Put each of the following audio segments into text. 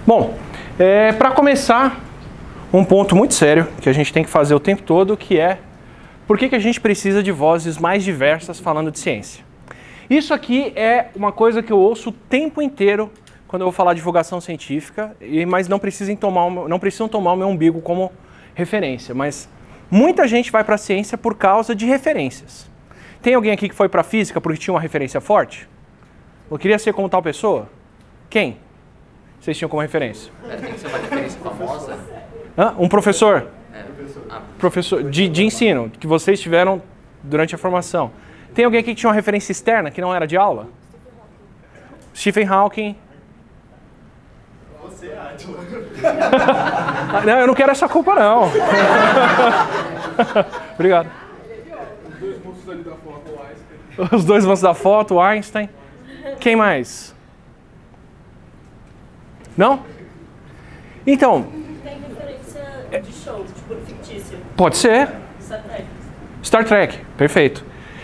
Bom, para começar, um ponto muito sério que a gente tem que fazer o tempo todo, que é por que a gente precisa de vozes mais diversas falando de ciência. Isso aqui é uma coisa que eu ouço o tempo inteiro quando eu vou falar de divulgação científica, mas não precisam tomar o meu umbigo como referência. Mas muita gente vai para a ciência por causa de referências. Tem alguém aqui que foi para a física porque tinha uma referência forte? Eu queria ser como tal pessoa? Quem? Vocês tinham como referência? Tem que ser uma referência famosa. Um professor? Professor de ensino, que vocês tiveram durante a formação. Tem alguém aqui que tinha uma referência externa, que não era de aula? Stephen Hawking. Você, Átila. Não, eu não quero essa culpa, não. Obrigado. Os dois monstros ali da foto, o Einstein. Os dois monstros da foto, o Einstein. Quem mais? Não? Então... Tem referência de shows, tipo fictício. Pode ser. Star Trek. Star Trek, perfeito.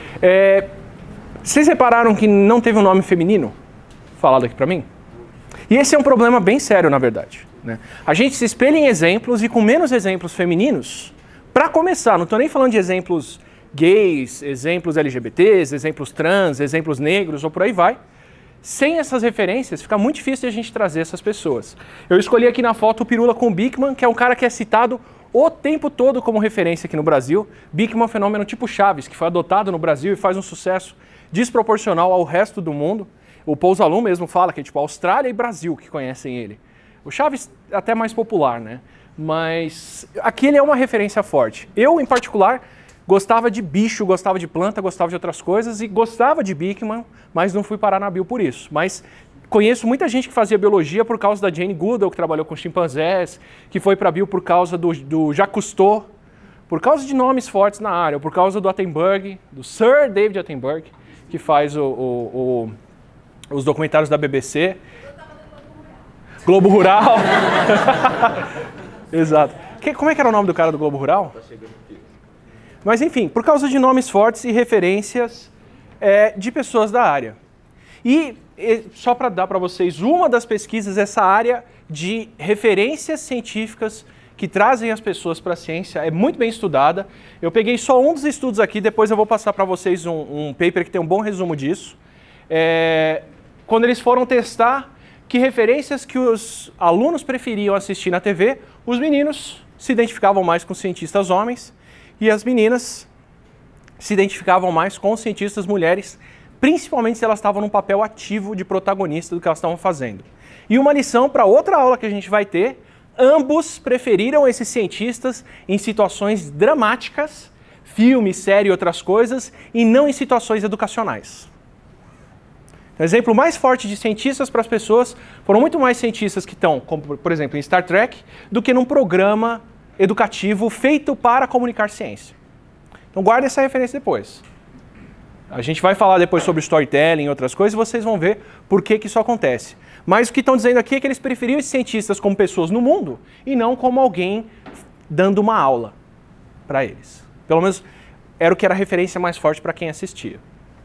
Vocês repararam que não teve um nome feminino falado aqui pra mim? E esse é um problema bem sério, na verdade, né? A gente se espelha em exemplos e com menos exemplos femininos, pra começar, não tô nem falando de exemplos gays, exemplos LGBTs, exemplos trans, exemplos negros ou por aí vai. Sem essas referências, fica muito difícil de a gente trazer essas pessoas. Eu escolhi aqui na foto o Pirula com o Bickman, que é um cara que é citado o tempo todo como referência aqui no Brasil. Bickman é um fenômeno tipo Chaves, que foi adotado no Brasil e faz um sucesso desproporcional ao resto do mundo. O Pousalum mesmo fala que é tipo Austrália e Brasil que conhecem ele. O Chaves é até mais popular, né? Mas aqui ele é uma referência forte. Eu, em particular, gostava de bicho, gostava de planta, gostava de outras coisas e gostava de Bickman, mas não fui parar na bio por isso. Mas conheço muita gente que fazia biologia por causa da Jane Goodall, que trabalhou com chimpanzés, que foi para a bio por causa do Jacques Cousteau, por causa de nomes fortes na área, ou por causa do Attenborough, do Sir David Attenborough, que faz os documentários da BBC. Globo Rural. Exato. Como é que era o nome do cara do Globo Rural? Mas enfim, por causa de nomes fortes e referências de pessoas da área. E só para dar para vocês uma das pesquisas, essa área de referências científicas que trazem as pessoas para a ciência é muito bem estudada. Eu peguei só um dos estudos aqui, depois eu vou passar para vocês um paper que tem um bom resumo disso. Quando eles foram testar que referências que os alunos preferiam assistir na TV, os meninos se identificavam mais com cientistas homens e as meninas se identificavam mais com cientistas mulheres, principalmente se elas estavam num papel ativo de protagonista do que elas estavam fazendo. E uma lição para outra aula que a gente vai ter, ambos preferiram esses cientistas em situações dramáticas, filme, série e outras coisas, e não em situações educacionais. O exemplo mais forte de cientistas para as pessoas foram muito mais cientistas que estão, como, por exemplo, em Star Trek, do que num programa educativo feito para comunicar ciência. Então guarda essa referência depois. A gente vai falar depois sobre storytelling e outras coisas e vocês vão ver por que isso acontece. Mas o que estão dizendo aqui é que eles preferiam esses cientistas como pessoas no mundo e não como alguém dando uma aula para eles. Pelo menos era o que era a referência mais forte para quem assistia.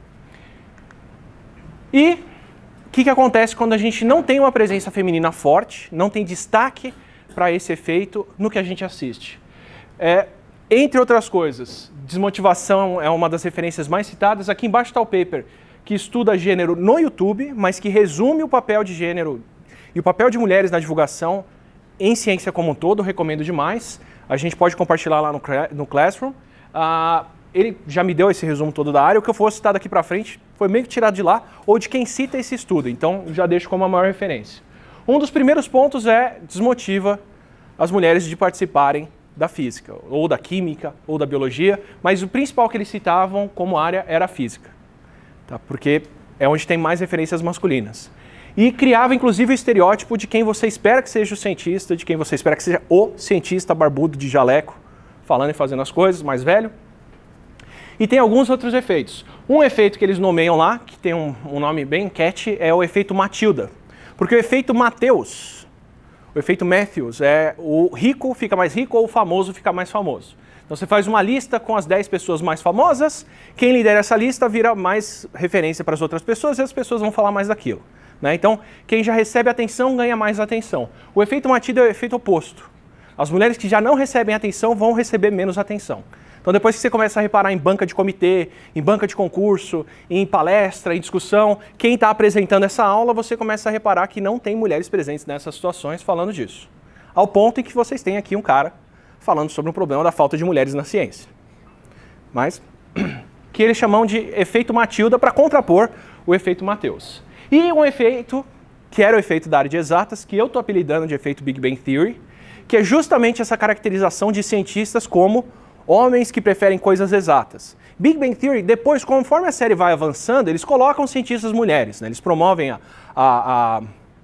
E o que acontece quando a gente não tem uma presença feminina forte, não tem destaque para esse efeito no que a gente assiste? Entre outras coisas, desmotivação é uma das referências mais citadas. Aqui embaixo está o paper que estuda gênero no YouTube, mas que resume o papel de gênero e o papel de mulheres na divulgação em ciência como um todo, recomendo demais. A gente pode compartilhar lá no Classroom. Ele já me deu esse resumo todo da área. O que eu for citar daqui para frente foi meio que tirado de lá, ou de quem cita esse estudo. Então, já deixo como a maior referência. Um dos primeiros pontos desmotiva as mulheres de participarem da física, ou da química, ou da biologia, mas o principal que eles citavam como área era a física, tá? Porque é onde tem mais referências masculinas. E criava, inclusive, o estereótipo de quem você espera que seja o cientista, de quem você espera que seja o cientista barbudo de jaleco, falando e fazendo as coisas, mais velho. E tem alguns outros efeitos. Um efeito que eles nomeiam lá, que tem um nome bem catchy, é o efeito Matilda. Porque o efeito Mateus, o efeito Matthews, o rico fica mais rico ou o famoso fica mais famoso. Então você faz uma lista com as 10 pessoas mais famosas, quem lidera essa lista vira mais referência para as outras pessoas e as pessoas vão falar mais daquilo. Né? Então, quem já recebe atenção ganha mais atenção. O efeito Matilda é o efeito oposto. As mulheres que já não recebem atenção vão receber menos atenção. Então, depois que você começa a reparar em banca de comitê, em banca de concurso, em palestra, em discussão, quem está apresentando essa aula, você começa a reparar que não tem mulheres presentes nessas situações falando disso. Ao ponto em que vocês têm aqui um cara falando sobre o problema da falta de mulheres na ciência. Mas, que eles chamam de efeito Matilda para contrapor o efeito Mateus. E um efeito, que era o efeito da área de exatas, que eu estou apelidando de efeito Big Bang Theory, que é justamente essa caracterização de cientistas como homens que preferem coisas exatas. Big Bang Theory, depois, conforme a série vai avançando, eles colocam cientistas mulheres, né? Eles promovem a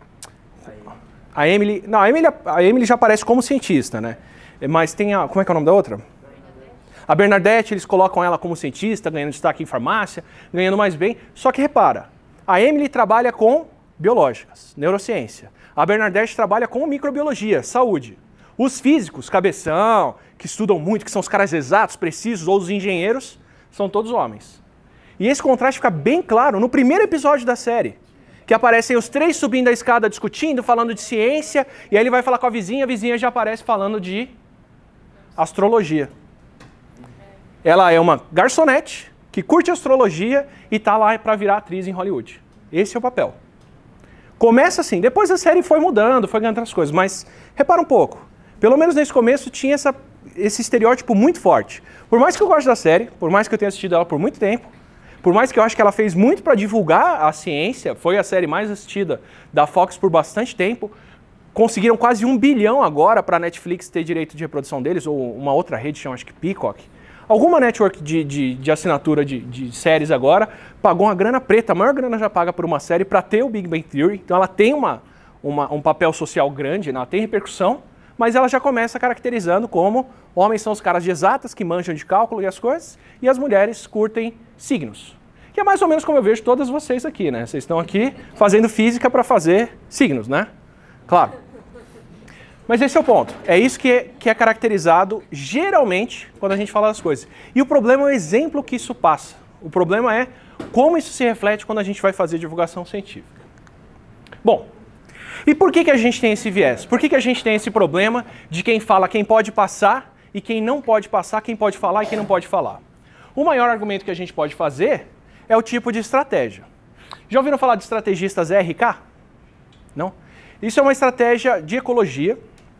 Emily... Não, a Emily já aparece como cientista, né? Mas tem a... Como é que é o nome da outra? A Bernadette, eles colocam ela como cientista, ganhando destaque em farmácia, ganhando mais bem. Só que repara, a Emily trabalha com biológicas, neurociência. A Bernadette trabalha com microbiologia, saúde. Os físicos, cabeção, que estudam muito, que são os caras exatos, precisos, ou os engenheiros, são todos homens. E esse contraste fica bem claro no primeiro episódio da série, que aparecem os três subindo a escada discutindo, falando de ciência, e aí ele vai falar com a vizinha já aparece falando de astrologia. Ela é uma garçonete que curte astrologia e está lá para virar atriz em Hollywood. Esse é o papel. Começa assim, depois a série foi mudando, foi ganhando outras coisas, mas repara um pouco. Pelo menos nesse começo tinha esse estereótipo muito forte. Por mais que eu goste da série, por mais que eu tenha assistido ela por muito tempo, por mais que eu acho que ela fez muito para divulgar a ciência, foi a série mais assistida da Fox por bastante tempo, conseguiram quase 1 bilhão agora para a Netflix ter direito de reprodução deles, ou uma outra rede, chama acho que Peacock. Alguma network de assinatura de séries agora pagou uma grana preta, a maior grana já paga por uma série para ter o Big Bang Theory, então ela tem um papel social grande, ela tem repercussão, mas ela já começa caracterizando como homens são os caras de exatas que manjam de cálculo e as coisas, e as mulheres curtem signos. Que é mais ou menos como eu vejo todas vocês aqui, né? Vocês estão aqui fazendo física para fazer signos, né? Claro. Mas esse é o ponto. É isso que é caracterizado geralmente quando a gente fala das coisas. E o problema é o exemplo que isso passa. O problema é como isso se reflete quando a gente vai fazer divulgação científica. Bom, e por que a gente tem esse viés? Por que a gente tem esse problema de quem fala quem pode passar e quem não pode passar, quem pode falar e quem não pode falar? O maior argumento que a gente pode fazer é o tipo de estratégia. Já ouviram falar de estrategistas RK? Não? Isso é uma estratégia de ecologia.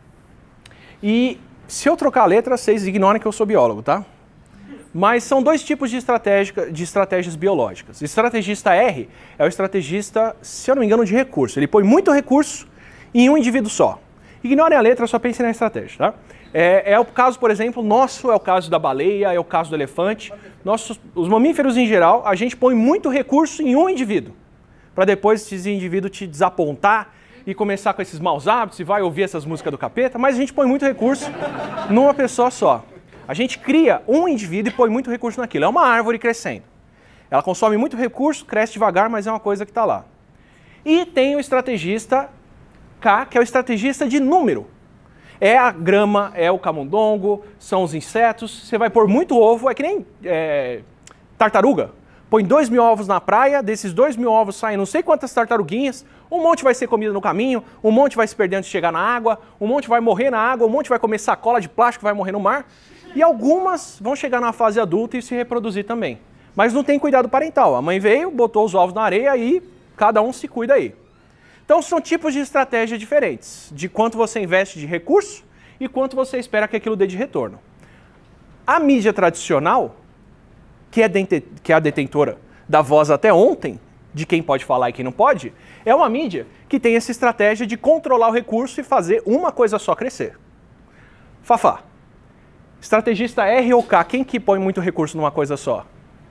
E se eu trocar a letra, vocês ignorem que eu sou biólogo, tá? Mas são dois tipos de estratégias biológicas. O estrategista R é o estrategista, se eu não me engano, de recurso. Ele põe muito recurso em um indivíduo só. Ignorem a letra, só pensem na estratégia, tá? É o caso, por exemplo, nosso, é o caso da baleia, é o caso do elefante. Os mamíferos em geral, a gente põe muito recurso em um indivíduo, para depois esse indivíduo te desapontar e começar com esses maus hábitos e vai ouvir essas músicas do capeta, mas a gente põe muito recurso numa pessoa só. A gente cria um indivíduo e põe muito recurso naquilo. É uma árvore crescendo. Ela consome muito recurso, cresce devagar, mas é uma coisa que está lá. E tem o estrategista K, que é o estrategista de número. É a grama, é o camundongo, são os insetos. Você vai pôr muito ovo, é que nem tartaruga. Põe 2.000 ovos na praia, desses 2.000 ovos saem não sei quantas tartaruguinhas, um monte vai ser comido no caminho, um monte vai se perder antes de chegar na água, um monte vai morrer na água, um monte vai comer sacola de plástico, vai morrer no mar, e algumas vão chegar na fase adulta e se reproduzir também. Mas não tem cuidado parental. A mãe veio, botou os ovos na areia e cada um se cuida aí. Então são tipos de estratégia diferentes, de quanto você investe de recurso e quanto você espera que aquilo dê de retorno. A mídia tradicional, que é a detentora da voz até ontem, de quem pode falar e quem não pode, é uma mídia que tem essa estratégia de controlar o recurso e fazer uma coisa só crescer. Fafá, estrategista R ou K, quem que põe muito recurso numa coisa só?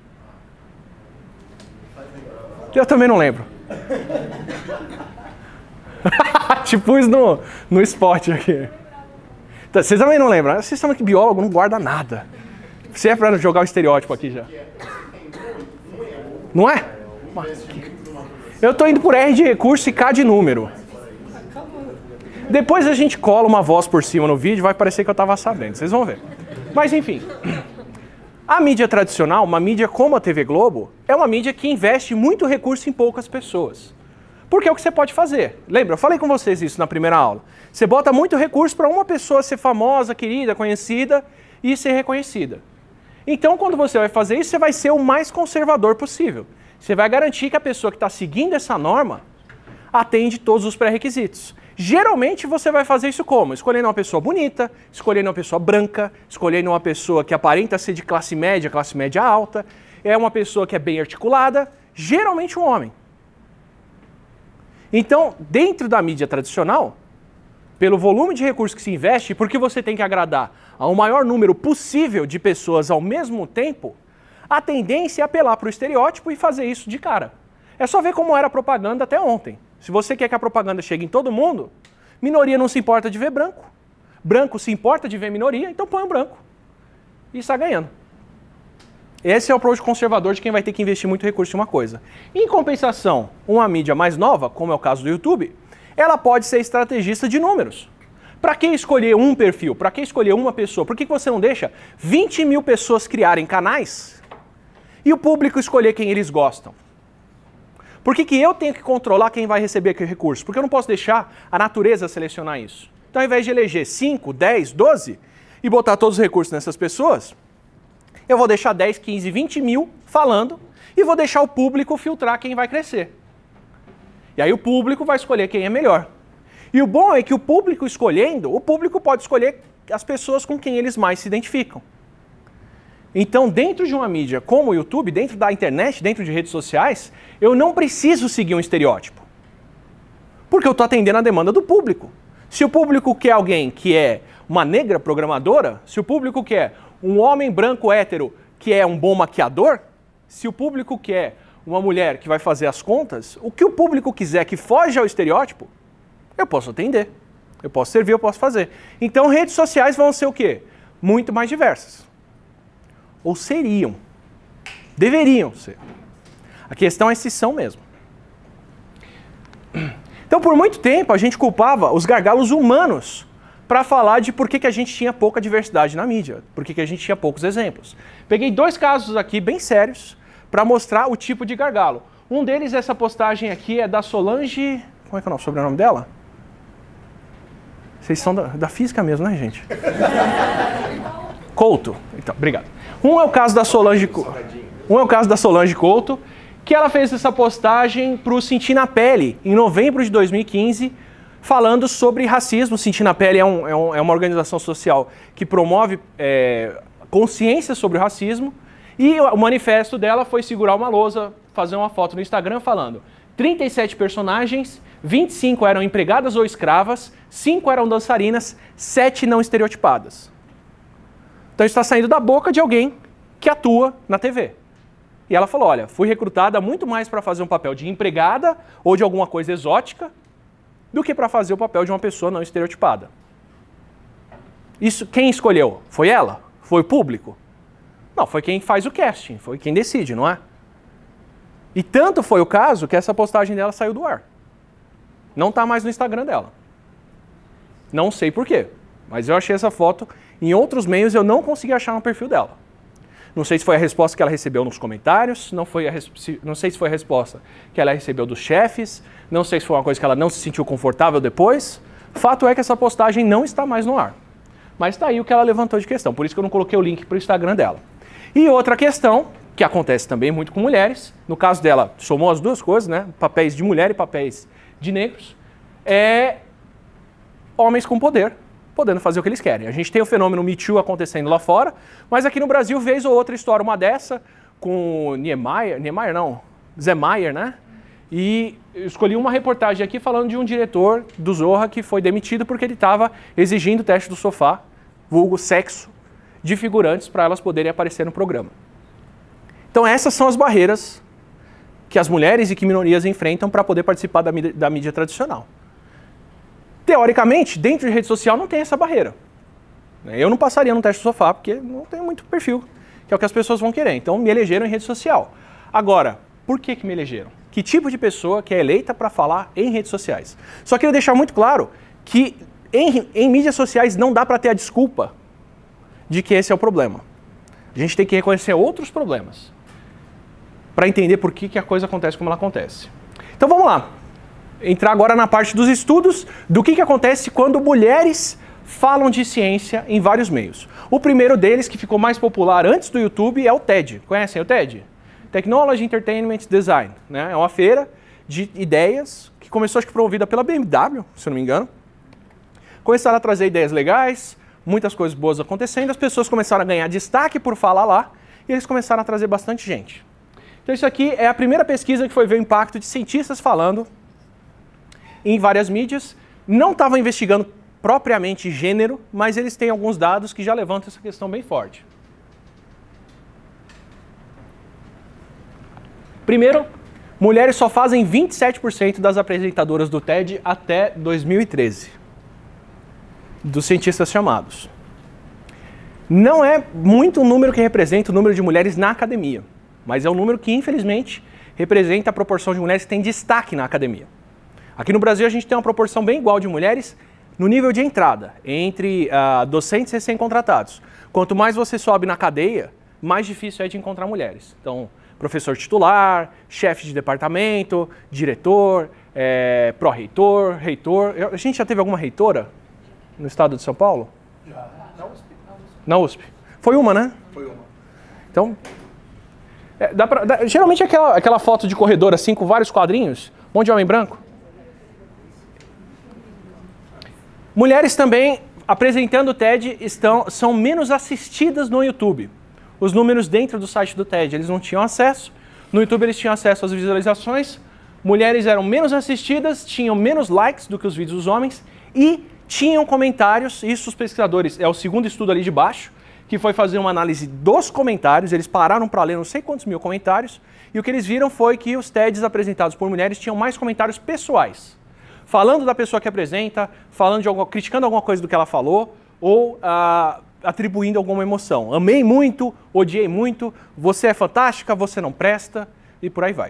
Eu também não lembro. Te pus no esporte aqui. Vocês também não lembram? Vocês sabem que biólogo não guarda nada. Você é para jogar o estereótipo aqui já. Não é? Eu estou indo por R de recurso e K de número. Depois a gente cola uma voz por cima no vídeo, vai parecer que eu estava sabendo. Vocês vão ver. Mas enfim. A mídia tradicional, uma mídia como a TV Globo, é uma mídia que investe muito recurso em poucas pessoas. Porque é o que você pode fazer. Lembra, eu falei com vocês isso na primeira aula. Você bota muito recurso para uma pessoa ser famosa, querida, conhecida e ser reconhecida. Então, quando você vai fazer isso, você vai ser o mais conservador possível. Você vai garantir que a pessoa que está seguindo essa norma atende todos os pré-requisitos. Geralmente, você vai fazer isso como? Escolhendo uma pessoa bonita, escolhendo uma pessoa branca, escolhendo uma pessoa que aparenta ser de classe média alta, é uma pessoa que é bem articulada, geralmente um homem. Então, dentro da mídia tradicional, pelo volume de recursos que se investe, porque você tem que agradar ao maior número possível de pessoas ao mesmo tempo, a tendência é apelar para o estereótipo e fazer isso de cara. É só ver como era a propaganda até ontem. Se você quer que a propaganda chegue em todo mundo, minoria não se importa de ver branco, branco se importa de ver minoria, então põe um branco. E está ganhando. Esse é o approach conservador de quem vai ter que investir muito recurso em uma coisa. Em compensação, uma mídia mais nova, como é o caso do YouTube, ela pode ser estrategista de números. Para que escolher um perfil? Para que escolher uma pessoa? Por que você não deixa 20 mil pessoas criarem canais e o público escolher quem eles gostam? Por que eu tenho que controlar quem vai receber aquele recurso? Porque eu não posso deixar a natureza selecionar isso. Então, ao invés de eleger 5, 10, 12 e botar todos os recursos nessas pessoas, eu vou deixar 10, 15, 20 mil falando e vou deixar o público filtrar quem vai crescer. E aí o público vai escolher quem é melhor. E o bom é que o público escolhendo, o público pode escolher as pessoas com quem eles mais se identificam. Então, dentro de uma mídia como o YouTube, dentro da internet, dentro de redes sociais, eu não preciso seguir um estereótipo. Porque eu estou atendendo a demanda do público. Se o público quer alguém que é uma negra programadora, se o público quer um homem branco hétero que é um bom maquiador, se o público quer uma mulher que vai fazer as contas, o que o público quiser que foge ao estereótipo, eu posso atender. Eu posso servir, eu posso fazer. Então, redes sociais vão ser o quê? Muito mais diversas. Ou seriam. Deveriam ser. A questão é se são mesmo. Então, por muito tempo, a gente culpava os gargalos humanos para falar de por que a gente tinha pouca diversidade na mídia, por que a gente tinha poucos exemplos. Peguei 2 casos aqui bem sérios para mostrar o tipo de gargalo. Um deles, essa postagem aqui, é da Solange... Como é que é o sobrenome dela? Vocês são da física mesmo, né, gente? Couto. Então, obrigado. Um é o caso da Solange Couto, que ela fez essa postagem para o Sentir na Pele, em novembro de 2015, falando sobre racismo. Sentir na Pele é uma organização social que promove consciência sobre o racismo, e o manifesto dela foi segurar uma lousa, fazer uma foto no Instagram falando 37 personagens, 25 eram empregadas ou escravas, 5 eram dançarinas, 7 não estereotipadas. Então está saindo da boca de alguém que atua na TV. E ela falou, olha, fui recrutada muito mais para fazer um papel de empregada ou de alguma coisa exótica do que para fazer o papel de uma pessoa não estereotipada. Isso, quem escolheu? Foi ela? Foi o público? Não, foi quem faz o casting, foi quem decide, não é? E tanto foi o caso que essa postagem dela saiu do ar. Não está mais no Instagram dela. Não sei por quê, mas eu achei essa foto em outros meios e eu não consegui achar no perfil dela. Não sei se foi a resposta que ela recebeu nos comentários, não sei se foi a resposta que ela recebeu dos chefes, não sei se foi uma coisa que ela não se sentiu confortável depois. Fato é que essa postagem não está mais no ar. Mas está aí o que ela levantou de questão, por isso que eu não coloquei o link para o Instagram dela. E outra questão, que acontece também muito com mulheres, no caso dela, somou as duas coisas, né? Papéis de mulher e papéis de negros, é homens com poder, podendo fazer o que eles querem. A gente tem o fenômeno Me Too acontecendo lá fora, mas aqui no Brasil, vez ou outra, estoura uma dessa, com Zé Maier, né? E eu escolhi uma reportagem aqui falando de um diretor do Zorra que foi demitido porque ele estava exigindo o teste do sofá, vulgo sexo, de figurantes para elas poderem aparecer no programa. Então essas são as barreiras que as mulheres e que minorias enfrentam para poder participar da mídia tradicional. Teoricamente, dentro de rede social não tem essa barreira. Eu não passaria no teste do sofá porque não tem muito perfil, que é o que as pessoas vão querer. Então me elegeram em rede social. Agora, por que me elegeram? Que tipo de pessoa que é eleita para falar em redes sociais? Só queria deixar muito claro que em mídias sociais não dá para ter a desculpa de que esse é o problema. A gente tem que reconhecer outros problemas para entender por que a coisa acontece como ela acontece. Então vamos lá. entrar agora na parte dos estudos do que acontece quando mulheres falam de ciência em vários meios. O primeiro deles, que ficou mais popular antes do YouTube, é o TED. Conhecem o TED? Technology, Entertainment, Design. Né? É uma feira de ideias que começou, acho que, promovida pela BMW, se eu não me engano. Começaram a trazer ideias legais, muitas coisas boas acontecendo, as pessoas começaram a ganhar destaque por falar lá, e eles começaram a trazer bastante gente. Então isso aqui é a primeira pesquisa que foi ver o impacto de cientistas falando em várias mídias. Não estavam investigando propriamente gênero, mas eles têm alguns dados que já levantam essa questão bem forte. Primeiro, mulheres só fazem 27% das apresentadoras do TED até 2013, dos cientistas chamados. Não é muito um número que representa o número de mulheres na academia, mas é um número que, infelizmente, representa a proporção de mulheres que têm destaque na academia. Aqui no Brasil, a gente tem uma proporção bem igual de mulheres no nível de entrada, entre docentes e recém-contratados. Quanto mais você sobe na cadeia, mais difícil é de encontrar mulheres. Então, professor titular, chefe de departamento, diretor, pró-reitor, reitor. A gente já teve alguma reitora no estado de São Paulo? Já. Na USP. Na USP. Foi uma, né? Foi uma. Então, geralmente aquela foto de corredor assim, com vários quadrinhos, um monte de homem branco. Mulheres também, apresentando o TED, são menos assistidas no YouTube. Os números dentro do site do TED, eles não tinham acesso. No YouTube eles tinham acesso às visualizações. Mulheres eram menos assistidas, tinham menos likes do que os vídeos dos homens e tinham comentários. Isso os pesquisadores, é o segundo estudo ali de baixo, que foi fazer uma análise dos comentários. Eles pararam para ler não sei quantos mil comentários. E o que eles viram foi que os TEDs apresentados por mulheres tinham mais comentários pessoais. Falando da pessoa que apresenta, criticando alguma coisa do que ela falou, ou atribuindo alguma emoção. Amei muito, odiei muito, você é fantástica, você não presta, e por aí vai.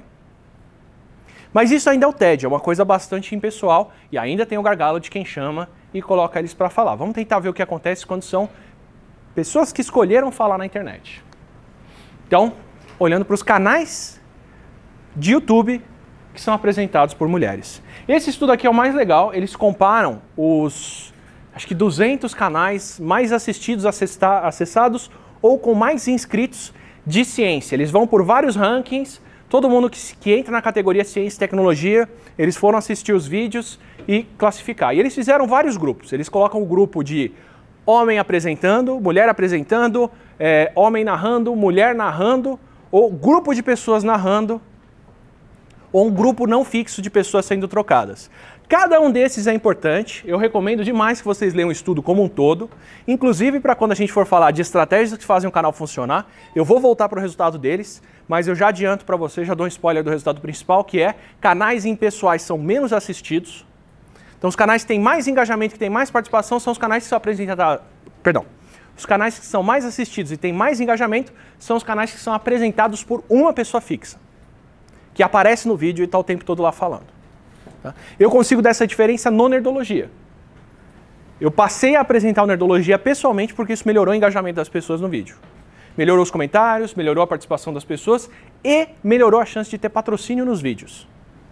Mas isso ainda é o TED, é uma coisa bastante impessoal, e ainda tem o gargalo de quem chama e coloca eles para falar. Vamos tentar ver o que acontece quando são pessoas que escolheram falar na internet. Então, olhando para os canais de YouTube que são apresentados por mulheres. Esse estudo aqui é o mais legal, eles comparam acho que 200 canais mais assistidos, acessados ou com mais inscritos de ciência. Eles vão por vários rankings, todo mundo que entra na categoria ciência e tecnologia, eles foram assistir os vídeos e classificar. E eles fizeram vários grupos, eles colocam o grupo de homem apresentando, mulher apresentando, homem narrando, mulher narrando, ou grupo de pessoas narrando, ou um grupo não fixo de pessoas sendo trocadas. Cada um desses é importante, eu recomendo demais que vocês leiam o estudo como um todo, inclusive para quando a gente for falar de estratégias que fazem o canal funcionar, eu vou voltar para o resultado deles, mas eu já adianto para vocês, já dou um spoiler do resultado principal, que é canais impessoais são menos assistidos, então os canais que têm mais engajamento, que têm mais participação, são os canais que são apresentados, os canais que são mais assistidos e têm mais engajamento, são os canais que são apresentados por uma pessoa fixa, que aparece no vídeo e está o tempo todo lá falando. Tá? Eu consigo dar essa diferença no Nerdologia. Eu passei a apresentar o Nerdologia pessoalmente porque isso melhorou o engajamento das pessoas no vídeo. Melhorou os comentários, melhorou a participação das pessoas e melhorou a chance de ter patrocínio nos vídeos.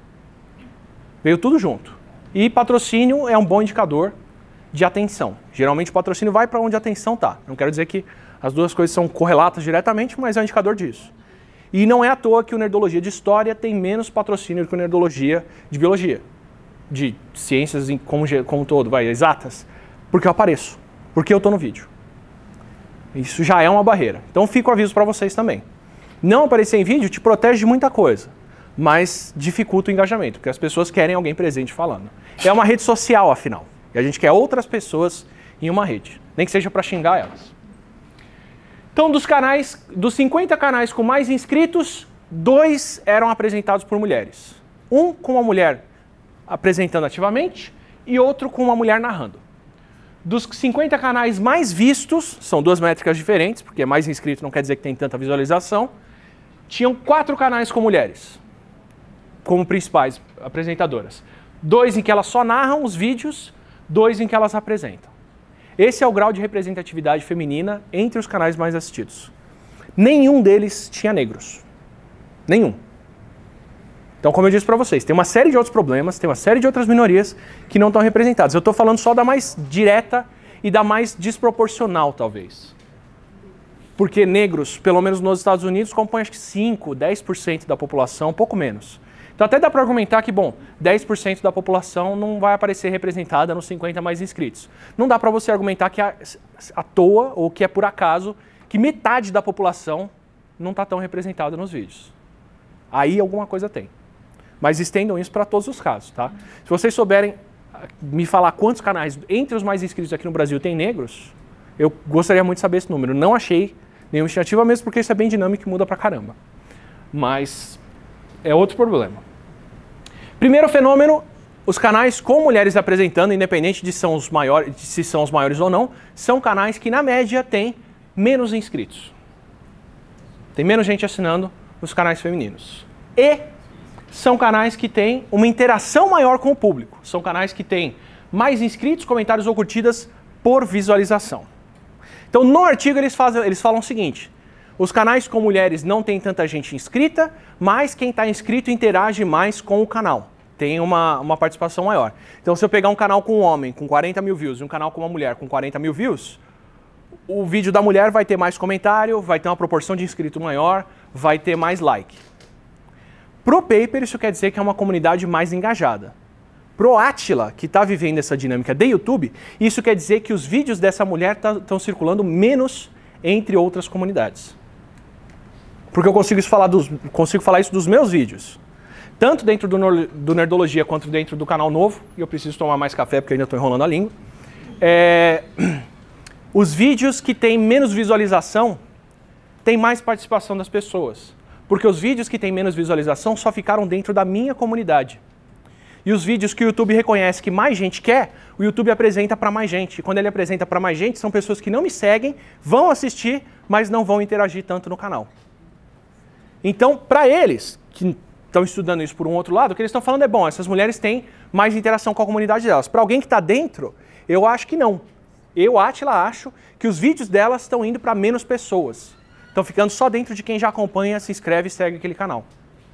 Veio tudo junto. E patrocínio é um bom indicador de atenção. Geralmente o patrocínio vai para onde a atenção está. Não quero dizer que as duas coisas são correlatas diretamente, mas é um indicador disso. E não é à toa que o Nerdologia de História tem menos patrocínio do que o Nerdologia de Biologia, de ciências como um todo, exatas, porque eu apareço, porque eu estou no vídeo. Isso já é uma barreira. Então fica o aviso para vocês também. Não aparecer em vídeo te protege de muita coisa, mas dificulta o engajamento, porque as pessoas querem alguém presente falando. É uma rede social, afinal, e a gente quer outras pessoas em uma rede, nem que seja para xingar elas. Então, dos 50 canais com mais inscritos, 2 eram apresentados por mulheres. Um com uma mulher apresentando ativamente e outro com uma mulher narrando. Dos 50 canais mais vistos, são duas métricas diferentes, porque mais inscrito não quer dizer que tem tanta visualização, tinham 4 canais com mulheres, como principais apresentadoras. 2 em que elas só narram os vídeos, 2 em que elas apresentam. Esse é o grau de representatividade feminina entre os canais mais assistidos. Nenhum deles tinha negros. Nenhum. Então, como eu disse para vocês, tem uma série de outros problemas, tem uma série de outras minorias que não estão representadas. Eu estou falando só da mais direta e da mais desproporcional, talvez. Porque negros, pelo menos nos Estados Unidos, compõem acho que 5%, 10% da população, um pouco menos. Então até dá para argumentar que, bom, 10% da população não vai aparecer representada nos 50 mais inscritos. Não dá para você argumentar que é à toa ou que é por acaso que metade da população não está tão representada nos vídeos. Aí alguma coisa tem. Mas estendam isso para todos os casos, tá? Se vocês souberem me falar quantos canais entre os mais inscritos aqui no Brasil tem negros, eu gostaria muito de saber esse número. Não achei nenhuma estimativa mesmo, porque isso é bem dinâmico e muda pra caramba. Mas é outro problema. Primeiro fenômeno, os canais com mulheres apresentando, independente de se são os maiores ou não, são canais que na média têm menos inscritos. Tem menos gente assinando os canais femininos. E são canais que têm uma interação maior com o público. São canais que têm mais inscritos, comentários ou curtidas por visualização. Então, no artigo, eles falam o seguinte: os canais com mulheres não tem tanta gente inscrita, mas quem está inscrito interage mais com o canal. Tem uma participação maior. Então, se eu pegar um canal com um homem com 40 mil views e um canal com uma mulher com 40 mil views, o vídeo da mulher vai ter mais comentário, vai ter uma proporção de inscrito maior, vai ter mais like. Pro paper, isso quer dizer que é uma comunidade mais engajada. Pro Attila, que está vivendo essa dinâmica de YouTube, isso quer dizer que os vídeos dessa mulher estão circulando menos entre outras comunidades. Porque eu consigo falar isso dos meus vídeos. Tanto dentro do Nerdologia quanto dentro do canal novo, e eu preciso tomar mais café porque ainda estou enrolando a língua. Os vídeos que têm menos visualização têm mais participação das pessoas. Porque os vídeos que têm menos visualização só ficaram dentro da minha comunidade. E os vídeos que o YouTube reconhece que mais gente quer, o YouTube apresenta para mais gente. E quando ele apresenta para mais gente, são pessoas que não me seguem, vão assistir, mas não vão interagir tanto no canal. Então, para eles, que estão estudando isso por um outro lado, o que eles estão falando é, bom, essas mulheres têm mais interação com a comunidade delas. Para alguém que está dentro, eu acho que não. Eu, Attila, acho que os vídeos delas estão indo para menos pessoas. Estão ficando só dentro de quem já acompanha, se inscreve e segue aquele canal.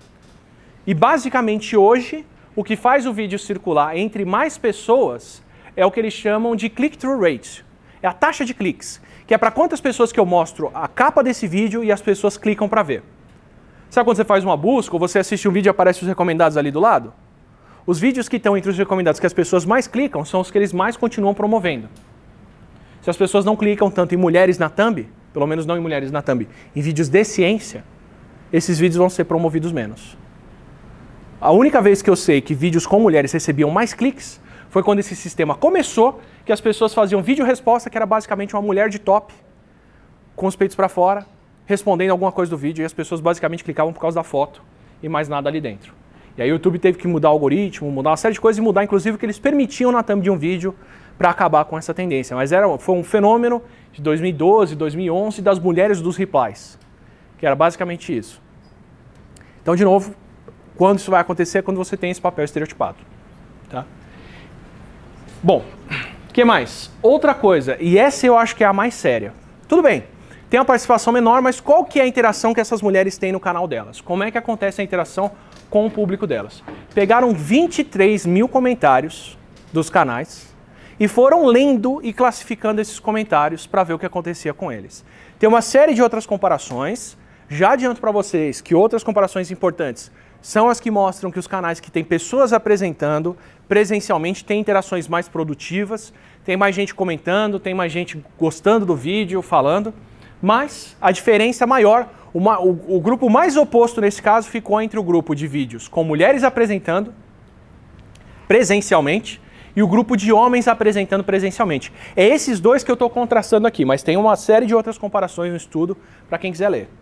E basicamente hoje, o que faz o vídeo circular entre mais pessoas é o que eles chamam de click-through rate. É a taxa de cliques, que é para quantas pessoas que eu mostro a capa desse vídeo e as pessoas clicam para ver. Sabe quando você faz uma busca ou você assiste um vídeo e aparece os recomendados ali do lado? Os vídeos que estão entre os recomendados que as pessoas mais clicam são os que eles mais continuam promovendo. Se as pessoas não clicam tanto em mulheres na thumb, pelo menos não em mulheres na thumb, em vídeos de ciência, esses vídeos vão ser promovidos menos. A única vez que eu sei que vídeos com mulheres recebiam mais cliques foi quando esse sistema começou, que as pessoas faziam vídeo-resposta, que era basicamente uma mulher de top, com os peitos para fora, respondendo alguma coisa do vídeo, e as pessoas basicamente clicavam por causa da foto e mais nada ali dentro. E aí o YouTube teve que mudar o algoritmo, mudar uma série de coisas e mudar inclusive o que eles permitiam na thumb de um vídeo para acabar com essa tendência. Mas foi um fenômeno de 2012, 2011 das mulheres dos replies, que era basicamente isso. Então, de novo, quando isso vai acontecer é quando você tem esse papel estereotipado. Tá? Bom, o que mais? Outra coisa, e essa eu acho que é a mais séria. Tudo bem, tem uma participação menor, mas qual que é a interação que essas mulheres têm no canal delas? Como é que acontece a interação com o público delas? Pegaram 23 mil comentários dos canais e foram lendo e classificando esses comentários para ver o que acontecia com eles. Tem uma série de outras comparações. Já adianto para vocês que outras comparações importantes são as que mostram que os canais que têm pessoas apresentando presencialmente têm interações mais produtivas, tem mais gente comentando, tem mais gente gostando do vídeo, falando, mas a diferença maior, o grupo mais oposto nesse caso ficou entre o grupo de vídeos com mulheres apresentando presencialmente e o grupo de homens apresentando presencialmente. É esses dois que eu estou contrastando aqui, mas tem uma série de outras comparações no estudo para quem quiser ler.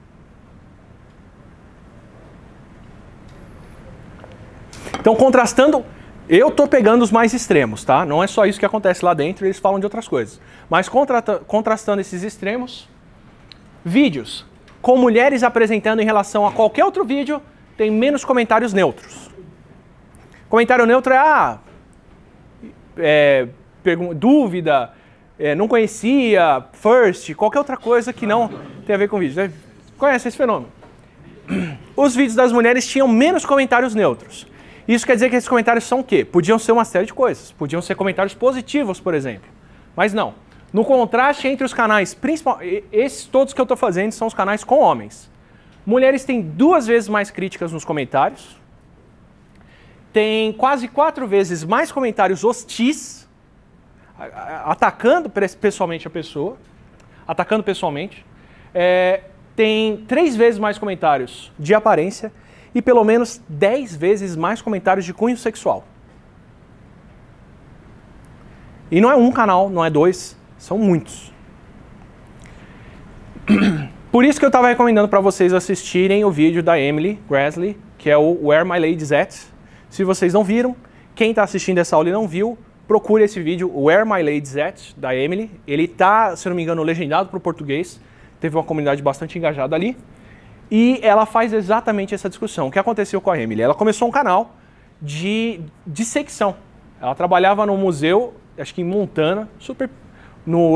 Então, contrastando, eu estou pegando os mais extremos, tá? Não é só isso que acontece lá dentro, eles falam de outras coisas. Mas contrastando esses extremos, vídeos com mulheres apresentando em relação a qualquer outro vídeo tem menos comentários neutros. Comentário neutro é dúvida, não conhecia, first, qualquer outra coisa que não tem a ver com vídeo. Né? Conhece esse fenômeno? os vídeos das mulheres tinham menos comentários neutros. Isso quer dizer que esses comentários são o quê? Podiam ser uma série de coisas. Podiam ser comentários positivos, por exemplo. Mas não. No contraste entre os canais, esses todos que eu estou fazendo são os canais com homens. Mulheres têm 2 vezes mais críticas nos comentários. Tem quase 4 vezes mais comentários hostis, atacando pessoalmente a pessoa. Atacando pessoalmente. Tem 3 vezes mais comentários de aparência e pelo menos 10 vezes mais comentários de cunho sexual. E não é um canal, não é 2, são muitos. Por isso que eu estava recomendando para vocês assistirem o vídeo da Emily Graslie, que é o Where My Lady's At. Se vocês não viram, quem está assistindo essa aula e não viu, procure esse vídeo, Where My Lady's At, da Emily. Ele está, se não me engano, legendado para o português. Teve uma comunidade bastante engajada ali. E ela faz exatamente essa discussão. O que aconteceu com a Emily? Ela começou um canal de dissecção. Ela trabalhava no museu, acho que em Montana, no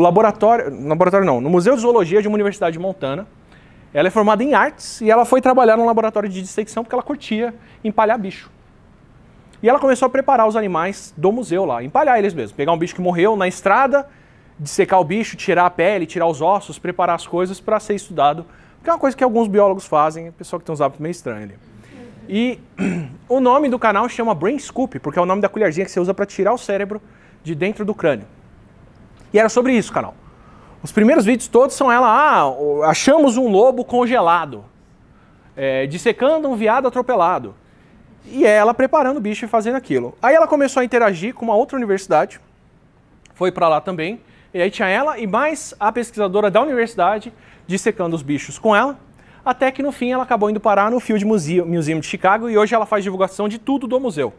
Museu de Zoologia de uma universidade de Montana. Ela é formada em artes e ela foi trabalhar num laboratório de dissecção porque ela curtia empalhar bicho. E ela começou a preparar os animais do museu lá, empalhar eles mesmos. Pegar um bicho que morreu na estrada, dissecar o bicho, tirar a pele, tirar os ossos, preparar as coisas para ser estudado. Que é uma coisa que alguns biólogos fazem, pessoal que tem uns hábitos meio estranhos ali. E o nome do canal chama Brain Scoop, porque é o nome da colherzinha que você usa para tirar o cérebro de dentro do crânio. E era sobre isso o canal. Os primeiros vídeos todos são ela, achamos um lobo congelado, dissecando um veado atropelado. E ela preparando o bicho e fazendo aquilo. Aí ela começou a interagir com uma outra universidade, foi para lá também, e aí tinha ela e mais a pesquisadora da universidade dissecando os bichos com ela, até que no fim ela acabou indo parar no Field Museum de Chicago e hoje ela faz divulgação de tudo do museu.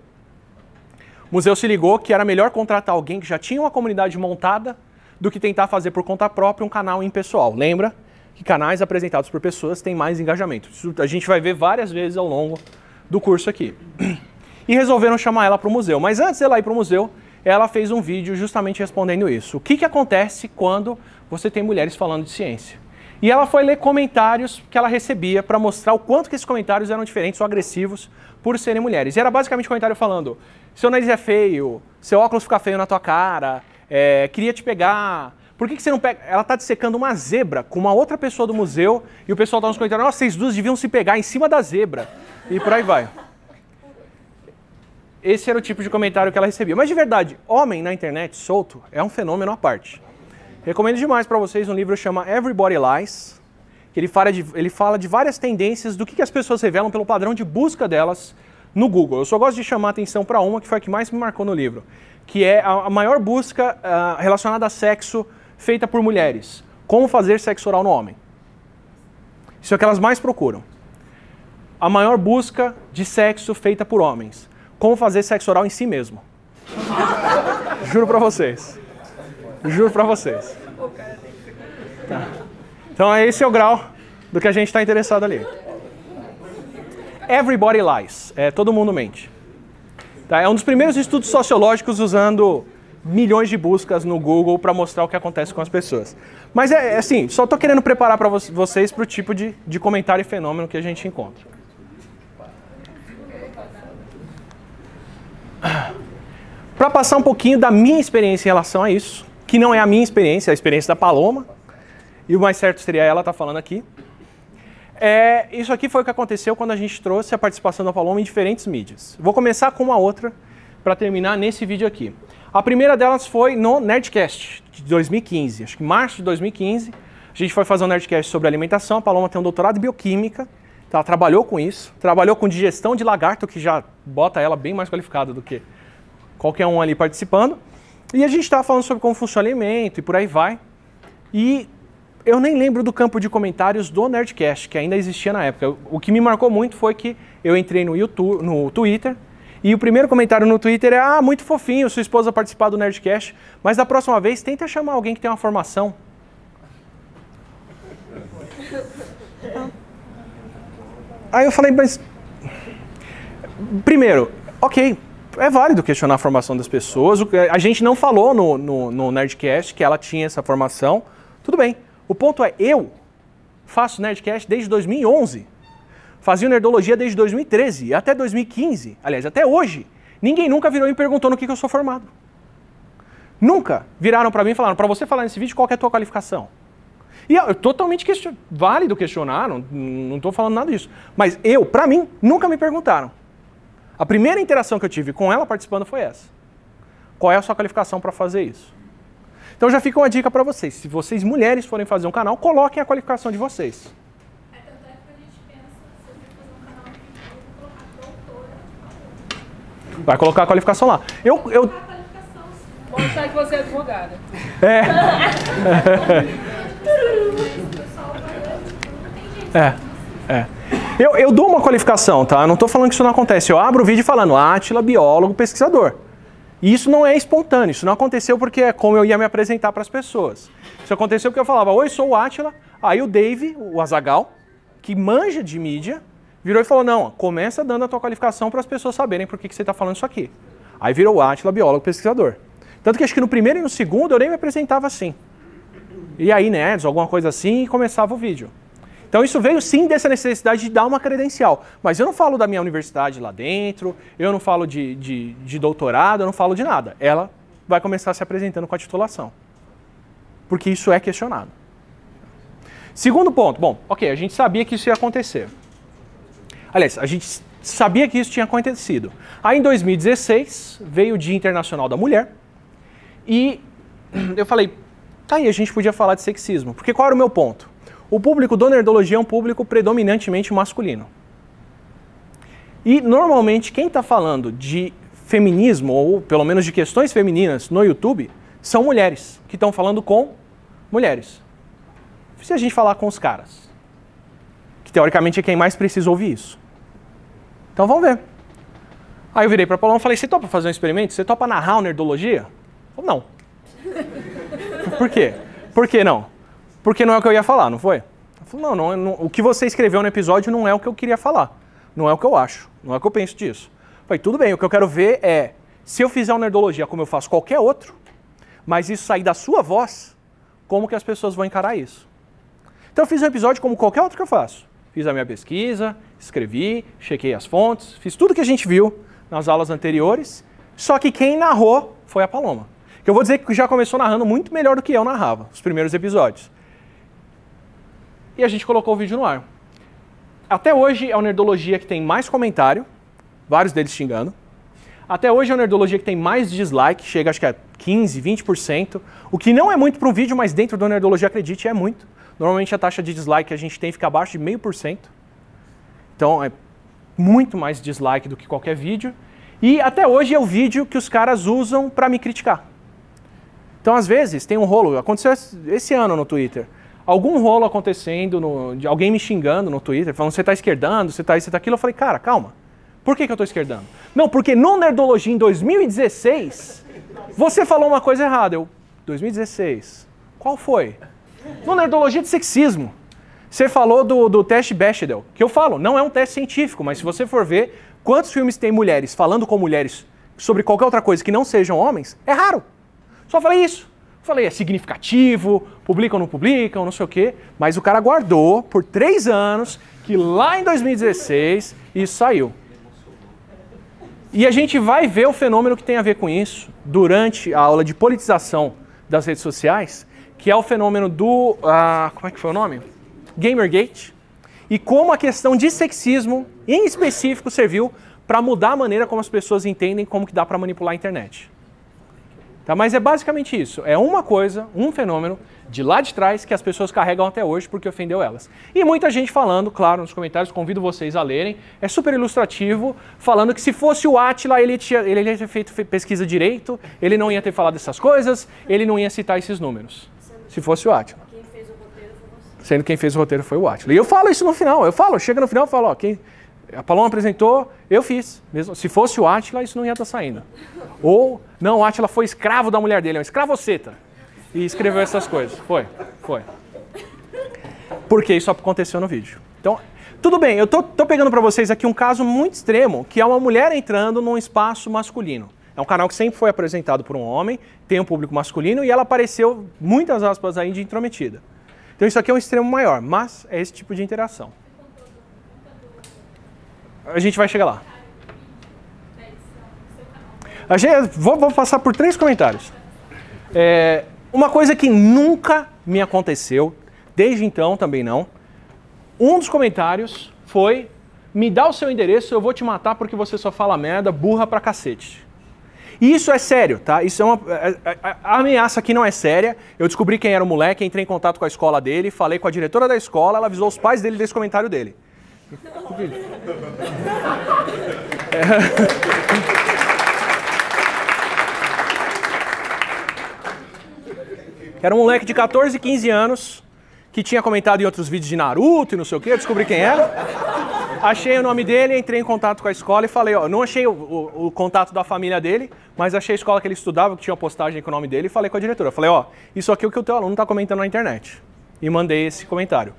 O museu se ligou que era melhor contratar alguém que já tinha uma comunidade montada do que tentar fazer por conta própria um canal impessoal. Lembra que canais apresentados por pessoas têm mais engajamento. Isso a gente vai ver várias vezes ao longo do curso aqui. E resolveram chamar ela para o museu. Mas antes dela ir para o museu, ela fez um vídeo justamente respondendo isso. O que acontece quando você tem mulheres falando de ciência? E ela foi ler comentários que ela recebia para mostrar o quanto que esses comentários eram diferentes ou agressivos por serem mulheres. E era basicamente um comentário falando, seu nariz é feio, seu óculos fica feio na tua cara, queria te pegar, por que você não pega? Ela está dissecando uma zebra com uma outra pessoa do museu e o pessoal está nos comentários, nossa, vocês duas deviam se pegar em cima da zebra. E por aí vai. Esse era o tipo de comentário que ela recebia. Mas de verdade, homem na internet solto é um fenômeno à parte. Recomendo demais para vocês um livro que chama Everybody Lies, que ele fala de várias tendências do que as pessoas revelam pelo padrão de busca delas no Google. Eu só gosto de chamar a atenção para uma que foi a que mais me marcou no livro, que é a maior busca relacionada a sexo feita por mulheres. Como fazer sexo oral no homem. Isso é o que elas mais procuram. A maior busca de sexo feita por homens. Como fazer sexo oral em si mesmo. Juro pra vocês. Juro pra vocês. Tá. Então esse é o grau do que a gente está interessado ali. Everybody lies. Todo mundo mente. Tá? É um dos primeiros estudos sociológicos usando milhões de buscas no Google para mostrar o que acontece com as pessoas. Mas assim, só estou querendo preparar para vocês para o tipo de comentário e fenômeno que a gente encontra. Para passar um pouquinho da minha experiência em relação a isso, que não é a minha experiência, é a experiência da Paloma, e o mais certo seria ela estar falando aqui. Isso aqui foi o que aconteceu quando a gente trouxe a participação da Paloma em diferentes mídias. Vou começar com uma outra para terminar nesse vídeo aqui. A primeira delas foi no Nerdcast de 2015, acho que março de 2015. A gente foi fazer um Nerdcast sobre alimentação, a Paloma tem um doutorado em bioquímica, então ela trabalhou com isso, trabalhou com digestão de lagarto, que já bota ela bem mais qualificada do que qualquer um ali participando. E a gente estava falando sobre como funciona o alimento e por aí vai. E eu nem lembro do campo de comentários do Nerdcast, que ainda existia na época. O que me marcou muito foi que eu entrei no YouTube, no Twitter, e o primeiro comentário no Twitter é muito fofinho sua esposa participar do Nerdcast, mas da próxima vez tenta chamar alguém que tem uma formação. Aí eu falei, mas... Primeiro, ok, é válido questionar a formação das pessoas. A gente não falou no Nerdcast que ela tinha essa formação. Tudo bem. O ponto é, eu faço Nerdcast desde 2011. Fazia Nerdologia desde 2013 até 2015. Aliás, até hoje. Ninguém nunca virou e me perguntou no que eu sou formado. Nunca viraram para mim e falaram, para você falar nesse vídeo, qual que é a tua qualificação? E é totalmente válido questionar, não estou falando nada disso. Mas para mim, nunca me perguntaram. A primeira interação que eu tive com ela participando foi essa. Qual é a sua qualificação para fazer isso? Então já fica uma dica para vocês. Se vocês mulheres forem fazer um canal, coloquem a qualificação de vocês. Tanto é que a gente pensa, se eu for fazer um canal aqui, eu vou colocar doutora. Vai colocar a qualificação lá. Mostrar que você é advogada. Eu dou uma qualificação, tá? Não estou falando que isso não acontece. Eu abro o vídeo falando Átila, biólogo, pesquisador. E isso não é espontâneo, isso não aconteceu porque é como eu ia me apresentar para as pessoas. Isso aconteceu porque eu falava, oi, sou o Átila. Aí o Dave, o Azaghal, que manja de mídia, virou e falou, não, começa dando a tua qualificação para as pessoas saberem por que você está falando isso aqui. Aí virou o Átila, biólogo, pesquisador. Tanto que acho que no primeiro e no segundo eu nem me apresentava assim. E aí, nerds, alguma coisa assim, e começava o vídeo. Então isso veio sim dessa necessidade de dar uma credencial. Mas eu não falo da minha universidade lá dentro, eu não falo de doutorado, eu não falo de nada. Ela vai começar se apresentando com a titulação. Porque isso é questionado. Segundo ponto, bom, ok, a gente sabia que isso ia acontecer. Aliás, a gente sabia que isso tinha acontecido. Aí em 2016 veio o Dia Internacional da Mulher e eu falei, tá aí, a gente podia falar de sexismo. Porque qual era o meu ponto? O público do Nerdologia é um público predominantemente masculino. E, normalmente, quem está falando de feminismo, ou pelo menos de questões femininas no YouTube, são mulheres, que estão falando com mulheres. Se a gente falar com os caras, que teoricamente é quem mais precisa ouvir isso. Então vamos ver. Aí eu virei para Paloma e falei, você topa fazer um experimento? Você topa narrar o Nerdologia? Falei, não. Por quê? Por que não? Porque não é o que eu ia falar, não foi? Eu falei, não, o que você escreveu no episódio não é o que eu queria falar. Não é o que eu acho, não é o que eu penso disso. Eu falei, tudo bem, o que eu quero ver é, se eu fizer um Nerdologia como eu faço qualquer outro, mas isso sair da sua voz, como que as pessoas vão encarar isso? Então eu fiz um episódio como qualquer outro que eu faço. Fiz a minha pesquisa, escrevi, chequei as fontes, fiz tudo que a gente viu nas aulas anteriores, só que quem narrou foi a Paloma. Que eu vou dizer que já começou narrando muito melhor do que eu narrava, os primeiros episódios. E a gente colocou o vídeo no ar. Até hoje é o Nerdologia que tem mais comentário, vários deles xingando. Até hoje é o Nerdologia que tem mais dislike, chega acho que a 15, 20%, o que não é muito para um vídeo, mas dentro do Nerdologia, acredite, é muito. Normalmente a taxa de dislike que a gente tem fica abaixo de 0,5%. Então é muito mais dislike do que qualquer vídeo. E até hoje é o vídeo que os caras usam para me criticar. Então às vezes tem um rolo, aconteceu esse ano no Twitter, algum rolo acontecendo, de alguém me xingando no Twitter, falando você está esquerdando, você está isso, você está aquilo. Eu falei, cara, calma. Por que eu estou esquerdando? Não, porque no Nerdologia em 2016, você falou uma coisa errada. 2016, qual foi? No Nerdologia de sexismo. Você falou do teste Bechdel, que eu falo, não é um teste científico, mas se você for ver quantos filmes tem mulheres falando com mulheres sobre qualquer outra coisa que não sejam homens, é raro. Só falei isso. Falei, é significativo, publicam ou não publicam, não sei o quê, mas o cara guardou por 3 anos que lá em 2016 isso saiu. E a gente vai ver o fenômeno que tem a ver com isso durante a aula de politização das redes sociais, que é o fenômeno do, como é que foi o nome? Gamergate, e como a questão de sexismo, em específico, serviu para mudar a maneira como as pessoas entendem como que dá para manipular a internet. Tá? Mas é basicamente isso, é uma coisa, um fenômeno de lá de trás que as pessoas carregam até hoje porque ofendeu elas. E muita gente falando, claro, nos comentários, convido vocês a lerem, é super ilustrativo, falando que se fosse o Átila, ele ia ter feito pesquisa direito, ele não ia ter falado essas coisas, ele não ia citar esses números. Se fosse o Átila. Quem fez o roteiro foi você. Sendo que quem fez o roteiro foi o Átila. E eu falo isso no final, chega no final e falo, ó, a Paloma apresentou, eu fiz. Mesmo, se fosse o Átila, isso não ia estar saindo. Ou, não, o Átila foi escravo da mulher dele, é um escravoceta. E escreveu essas coisas. Foi. Porque isso aconteceu no vídeo. Então, tudo bem, eu tô pegando para vocês aqui um caso muito extremo, que é uma mulher entrando num espaço masculino. É um canal que sempre foi apresentado por um homem, tem um público masculino, e ela apareceu, muitas aspas aí, de intrometida. Então isso aqui é um extremo maior, mas é esse tipo de interação. A gente vai chegar lá. Vou passar por 3 comentários. Uma coisa que nunca me aconteceu, desde então também não. Um dos comentários foi: me dá o seu endereço, eu vou te matar porque você só fala merda, burra pra cacete. E isso é sério, tá? Isso a ameaça aqui não é séria. Eu descobri quem era o moleque, entrei em contato com a escola dele, falei com a diretora da escola, ela avisou os pais dele desse comentário dele. Era um moleque de 14, 15 anos, que tinha comentado em outros vídeos de Naruto e não sei o que, eu descobri quem era. Achei o nome dele, entrei em contato com a escola e falei, ó, não achei o contato da família dele, mas achei a escola que ele estudava, que tinha uma postagem com o nome dele, e falei com a diretora. Falei, ó, isso aqui é o que o teu aluno está comentando na internet. E mandei esse comentário.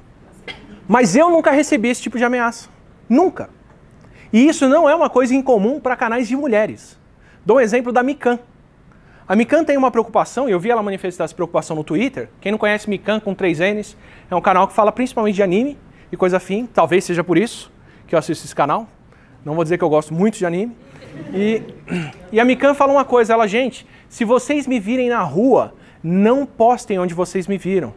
Mas eu nunca recebi esse tipo de ameaça. Nunca. E isso não é uma coisa incomum para canais de mulheres. Dou um exemplo da Mikan. A Mikan tem uma preocupação, e eu vi ela manifestar essa preocupação no Twitter. Quem não conhece Mikan com 3 N's, é um canal que fala principalmente de anime e coisa afim. Talvez seja por isso que eu assisto esse canal. Não vou dizer que eu gosto muito de anime. E a Mikan fala uma coisa, ela, gente, se vocês me virem na rua, não postem onde vocês me viram.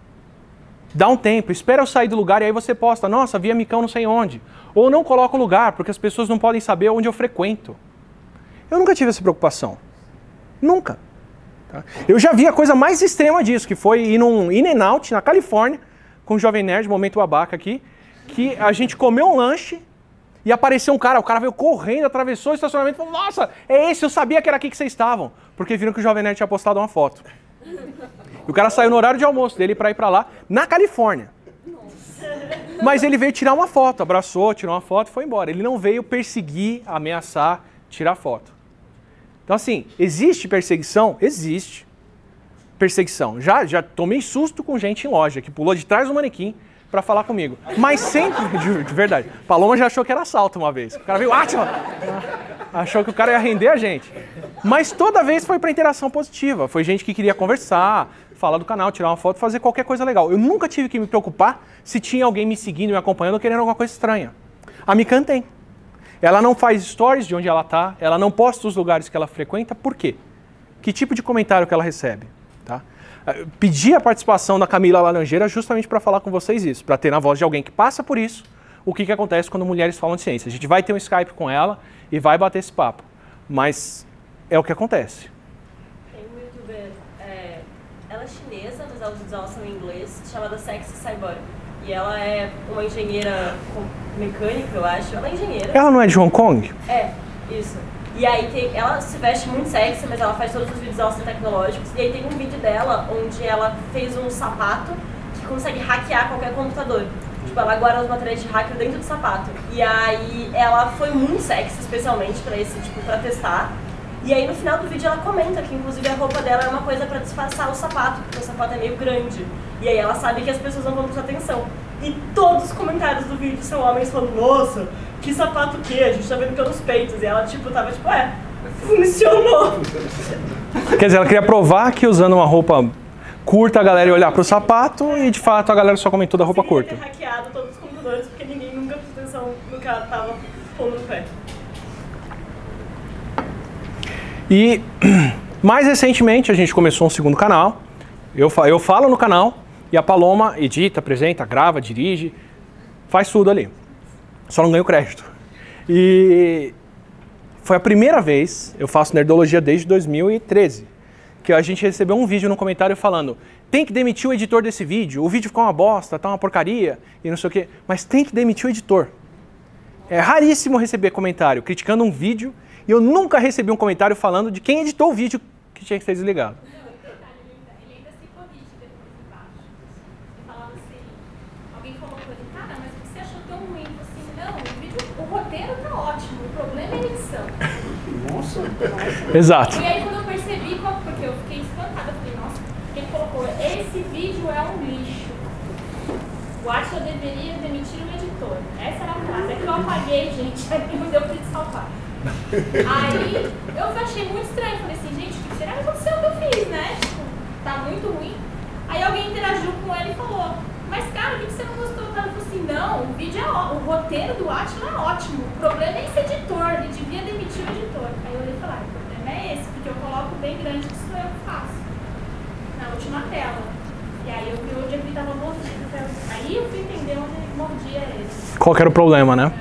Dá um tempo, espera eu sair do lugar e aí você posta, nossa, vi a Mikan não sei onde. Ou não coloca o lugar, porque as pessoas não podem saber onde eu frequento. Eu nunca tive essa preocupação. Nunca. Tá? Eu já vi a coisa mais extrema disso, que foi ir num In-N-Out na Califórnia, com o Jovem Nerd, momento babaca aqui, que a gente comeu um lanche e apareceu um cara, o cara veio correndo, atravessou o estacionamento e falou, nossa, é esse, eu sabia que era aqui que vocês estavam. Porque viram que o Jovem Nerd tinha postado uma foto. E o cara saiu no horário de almoço dele para ir para lá, na Califórnia. Mas ele veio tirar uma foto, abraçou, tirou uma foto e foi embora. Ele não veio perseguir, ameaçar, tirar foto. Então assim, existe perseguição? Existe perseguição. Já tomei susto com gente em loja, que pulou de trás do manequim para falar comigo. Mas sempre, de verdade, Paloma já achou que era assalto uma vez. O cara veio, achou que o cara ia render a gente. Mas toda vez foi para interação positiva. Foi gente que queria conversar, falar do canal, tirar uma foto, fazer qualquer coisa legal. Eu nunca tive que me preocupar se tinha alguém me seguindo, me acompanhando, querendo alguma coisa estranha. A Mikan tem. Ela não faz stories de onde ela está, ela não posta os lugares que ela frequenta, por quê? Que tipo de comentário que ela recebe? Tá? Pedi a participação da Camila Laranjeira justamente para falar com vocês isso, para ter na voz de alguém que passa por isso, o que acontece quando mulheres falam de ciência. A gente vai ter um Skype com ela e vai bater esse papo, mas é o que acontece. Tem uma youtuber, ela é chinesa, mas os vídeos dela são em inglês, chamada Sexy Cyborg. E ela é uma engenheira mecânica, eu acho. Ela é engenheira. Ela não é de Hong Kong? É, isso. E aí ela se veste muito sexy, mas ela faz todos os vídeos dela tecnológicos. E aí tem um vídeo dela onde ela fez um sapato que consegue hackear qualquer computador. Tipo, ela guarda os materiais de hacker dentro do sapato. E aí ela foi muito sexy, especialmente pra esse, tipo, pra testar. E aí no final do vídeo ela comenta que inclusive a roupa dela é uma coisa pra disfarçar o sapato, porque o sapato é meio grande. E aí ela sabe que as pessoas não vão prestar atenção. E todos os comentários do vídeo são homens falando, nossa, que sapato que? A gente tá vendo pelos peitos. E ela tava tipo, funcionou. Quer dizer, ela queria provar que usando uma roupa curta a galera ia olhar pro sapato e de fato a galera só comentou da roupa curta. Ela ter hackeado todos os computadores porque ninguém nunca prestou atenção no que ela tava pondo no pé. E mais recentemente a gente começou um segundo canal. Eu falo no canal e a Paloma edita, apresenta, grava, dirige, faz tudo ali. Só não ganho crédito. E foi a primeira vez, eu faço Nerdologia desde 2013, que a gente recebeu um vídeo no comentário falando tem que demitir o editor desse vídeo, o vídeo ficou uma bosta, tá uma porcaria e não sei o quê, mas tem que demitir o editor. É raríssimo receber comentário criticando um vídeo e eu nunca recebi um comentário falando de quem editou o vídeo que tinha que ser desligado. Ele ainda se corrige depois embaixo. Ele falava assim, alguém falou com ele, cara, mas você achou tão ruim? Ele falou assim, não, o vídeo, o roteiro tá ótimo, o problema é a edição. Nossa. Exato. E aí quando eu percebi, porque eu fiquei espantada, eu falei, nossa, ele colocou, esse vídeo é um lixo. O Atila deveria demitir o editor. Essa era a frase. É que eu apaguei, gente, aí não deu pra te salvar. Aí eu achei muito estranho, falei assim, gente, o que será que aconteceu que eu fiz, né? Tipo, tá muito ruim. Aí alguém interagiu com ele e falou, mas cara, o que você não gostou? Ele falou assim, não, o vídeo é ótimo, roteiro do Átila é ótimo, o problema é esse editor, ele devia demitir o editor. Aí eu olhei e falei, o problema é esse, porque eu coloco bem grande que isso eu faço. Na última tela. E aí eu vi onde ele estava mordendo. Aí eu fui entender onde ele mordia ele. Qual que era o problema, né?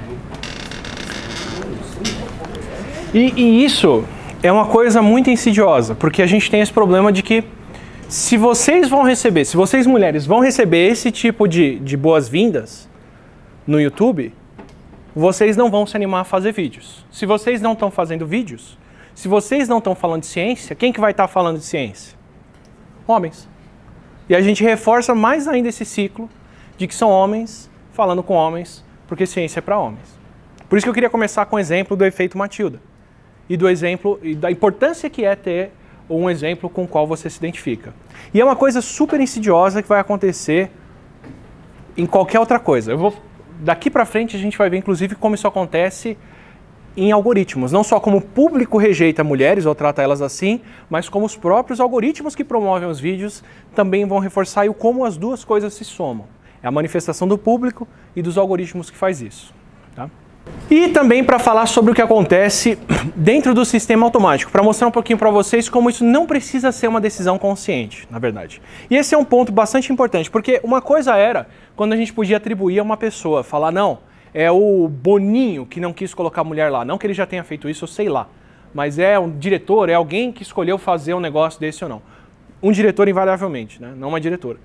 E isso é uma coisa muito insidiosa, porque a gente tem esse problema de que se vocês mulheres vão receber esse tipo de boas-vindas no YouTube, vocês não vão se animar a fazer vídeos. Se vocês não estão fazendo vídeos, se vocês não estão falando de ciência, quem que vai estar falando de ciência? Homens. E a gente reforça mais ainda esse ciclo de que são homens falando com homens, porque ciência é para homens. Por isso que eu queria começar com o exemplo do efeito Matilda. E do exemplo, e da importância que é ter um exemplo com o qual você se identifica. E é uma coisa super insidiosa que vai acontecer em qualquer outra coisa. Daqui para frente a gente vai ver, inclusive, como isso acontece em algoritmos. Não só como o público rejeita mulheres ou trata elas assim, mas como os próprios algoritmos que promovem os vídeos também vão reforçar e como as duas coisas se somam. É a manifestação do público e dos algoritmos que faz isso. Tá? E também para falar sobre o que acontece dentro do sistema automático, para mostrar um pouquinho para vocês como isso não precisa ser uma decisão consciente, na verdade. E esse é um ponto bastante importante, porque uma coisa era quando a gente podia atribuir a uma pessoa, falar, não, é o Boninho que não quis colocar a mulher lá, não que ele já tenha feito isso, eu sei lá, mas é um diretor, é alguém que escolheu fazer um negócio desse ou não. Um diretor invariavelmente, né? Não uma diretora.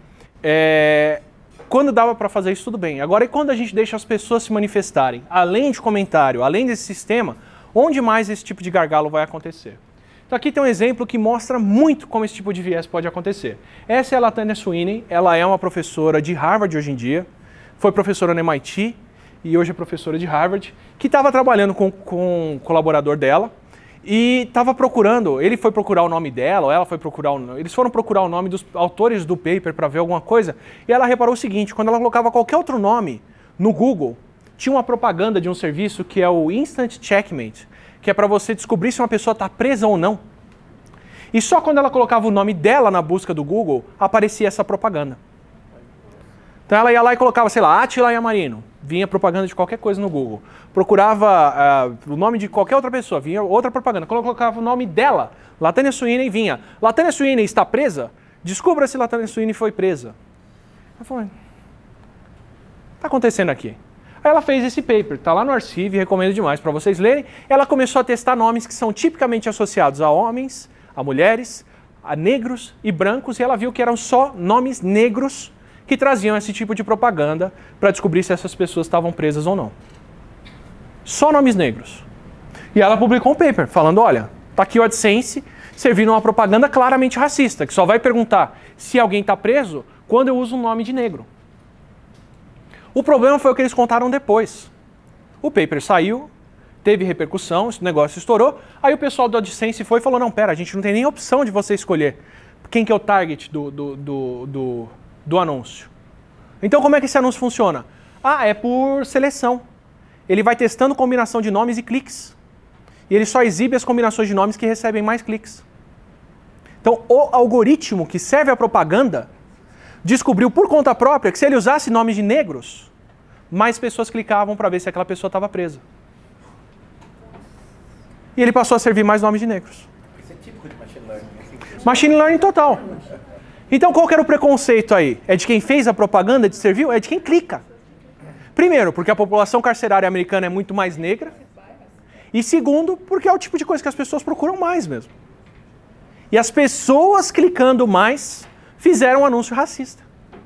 Quando dava para fazer isso, tudo bem. Agora, e quando a gente deixa as pessoas se manifestarem, além de comentário, além desse sistema, onde mais esse tipo de gargalo vai acontecer? Então aqui tem um exemplo que mostra muito como esse tipo de viés pode acontecer. Essa é a Latanya Sweeney, ela é uma professora de Harvard hoje em dia, foi professora no MIT e hoje é professora de Harvard, que estava trabalhando com um colaborador dela, e estava procurando, ele foi procurar o nome dela, ou ela foi procurar eles foram procurar o nome dos autores do paper para ver alguma coisa, e ela reparou o seguinte, quando ela colocava qualquer outro nome no Google, tinha uma propaganda de um serviço que é o Instant Checkmate, que é para você descobrir se uma pessoa está presa ou não. E só quando ela colocava o nome dela na busca do Google, aparecia essa propaganda. Então ela ia lá e colocava, sei lá, Átila Yamarino. Vinha propaganda de qualquer coisa no Google. Procurava o nome de qualquer outra pessoa, vinha outra propaganda. Quando eu colocava o nome dela, Latanya Sweeney, vinha. Latanya Sweeney está presa? Descubra se Latanya Sweeney foi presa. Eu falei, o que está acontecendo aqui? Aí ela fez esse paper, está lá no Arcive, recomendo demais para vocês lerem. Ela começou a testar nomes que são tipicamente associados a homens, a mulheres, a negros e brancos, e ela viu que eram só nomes negros que traziam esse tipo de propaganda para descobrir se essas pessoas estavam presas ou não. Só nomes negros. E ela publicou um paper falando, olha, tá aqui o AdSense servindo uma propaganda claramente racista, que só vai perguntar se alguém está preso quando eu uso um nome de negro. O problema foi o que eles contaram depois. O paper saiu, teve repercussão, esse negócio estourou, aí o pessoal do AdSense foi e falou, não, pera, a gente não tem nem opção de você escolher quem que é o target do anúncio. Então como é que esse anúncio funciona? Ah, é por seleção. Ele vai testando combinação de nomes e cliques. E ele só exibe as combinações de nomes que recebem mais cliques. Então o algoritmo que serve a propaganda descobriu por conta própria que se ele usasse nomes de negros, mais pessoas clicavam para ver se aquela pessoa estava presa. E ele passou a servir mais nomes de negros. Isso é típico de machine learning. Machine learning total. Então qual que era o preconceito aí? É de quem fez a propaganda de serviu? É de quem clica. Primeiro, porque a população carcerária americana é muito mais negra. E segundo, porque é o tipo de coisa que as pessoas procuram mais mesmo. E as pessoas clicando mais fizeram um anúncio racista.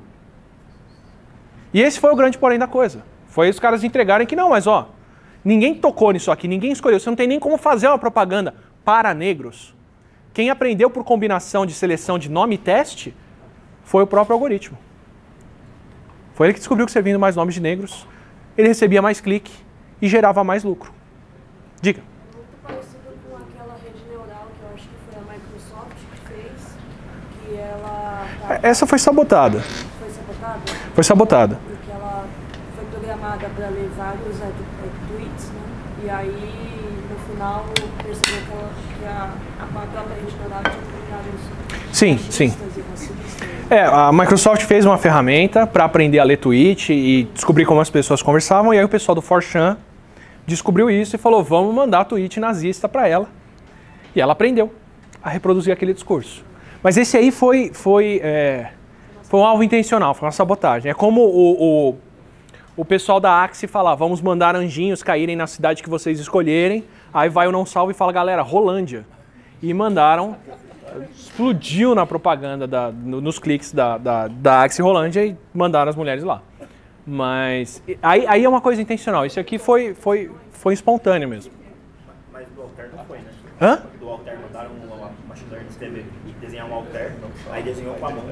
E esse foi o grande porém da coisa. Foi os caras entregarem que não, mas ó, ninguém tocou nisso aqui, ninguém escolheu. Você não tem nem como fazer uma propaganda para negros. Quem aprendeu por combinação de seleção de nome e teste foi o próprio algoritmo. Foi ele que descobriu que servindo mais nomes de negros, ele recebia mais clique e gerava mais lucro. Diga. Muito parecido com aquela rede neural que eu acho que foi a Microsoft que fez, que ela... Essa foi sabotada. Foi sabotada? Foi sabotada. Porque ela foi programada para ler vários tweets, né? E aí, no final, percebeu que a própria rede neural tinha combinado isso. Sim, sim. E racistas. A Microsoft fez uma ferramenta para aprender a ler tweet e descobrir como as pessoas conversavam, e aí o pessoal do 4chan descobriu isso e falou, vamos mandar tweet nazista para ela. E ela aprendeu a reproduzir aquele discurso. Mas esse aí foi um alvo intencional, foi uma sabotagem. É como o pessoal da Axie falar, vamos mandar anjinhos caírem na cidade que vocês escolherem, aí vai o Não Salvo e fala, galera, Rolândia. E mandaram, explodiu na propaganda, nos cliques da Axie Rolândia e mandaram as mulheres lá. Mas aí é uma coisa intencional, isso aqui foi espontâneo mesmo. Mas do Altair não foi, né? Hã? Do Altair mandaram uma machine learning escrever e desenhar um Altair, aí desenhou com a mão.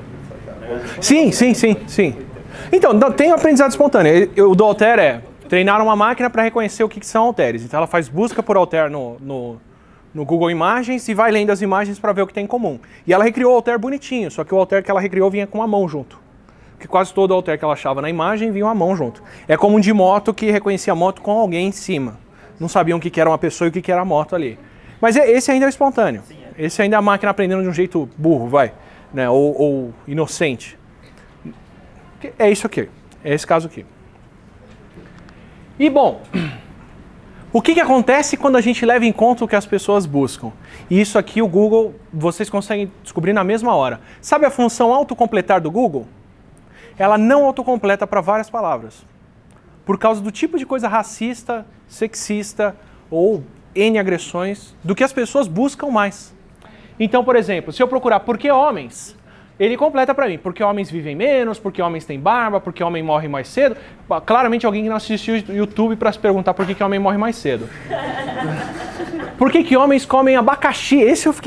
Sim. Então, tem o aprendizado espontâneo. O do Altair é treinar uma máquina para reconhecer o que são halteres. Então ela faz busca por Altair no Google Imagens e vai lendo as imagens para ver o que tem em comum. E ela recriou o Altair bonitinho, só que o Altair que ela recriou vinha com uma mão junto. Porque quase todo Altair que ela achava na imagem vinha uma mão junto. É como um de moto que reconhecia a moto com alguém em cima. Não sabiam o que era uma pessoa e o que era a moto ali. Mas esse ainda é espontâneo. Esse ainda é a máquina aprendendo de um jeito burro, né? Ou inocente. É isso aqui. É esse caso aqui. E bom, o que acontece quando a gente leva em conta o que as pessoas buscam? E isso aqui o Google, vocês conseguem descobrir na mesma hora. Sabe a função autocompletar do Google? Ela não autocompleta para várias palavras. Por causa do tipo de coisa racista, sexista ou N agressões do que as pessoas buscam mais. Então, por exemplo, se eu procurar por que homens, ele completa para mim. Porque homens vivem menos, porque homens têm barba, porque homem morre mais cedo. Claramente alguém que não assistiu o YouTube para se perguntar por que homem morre mais cedo. Por que homens comem abacaxi? Esse eu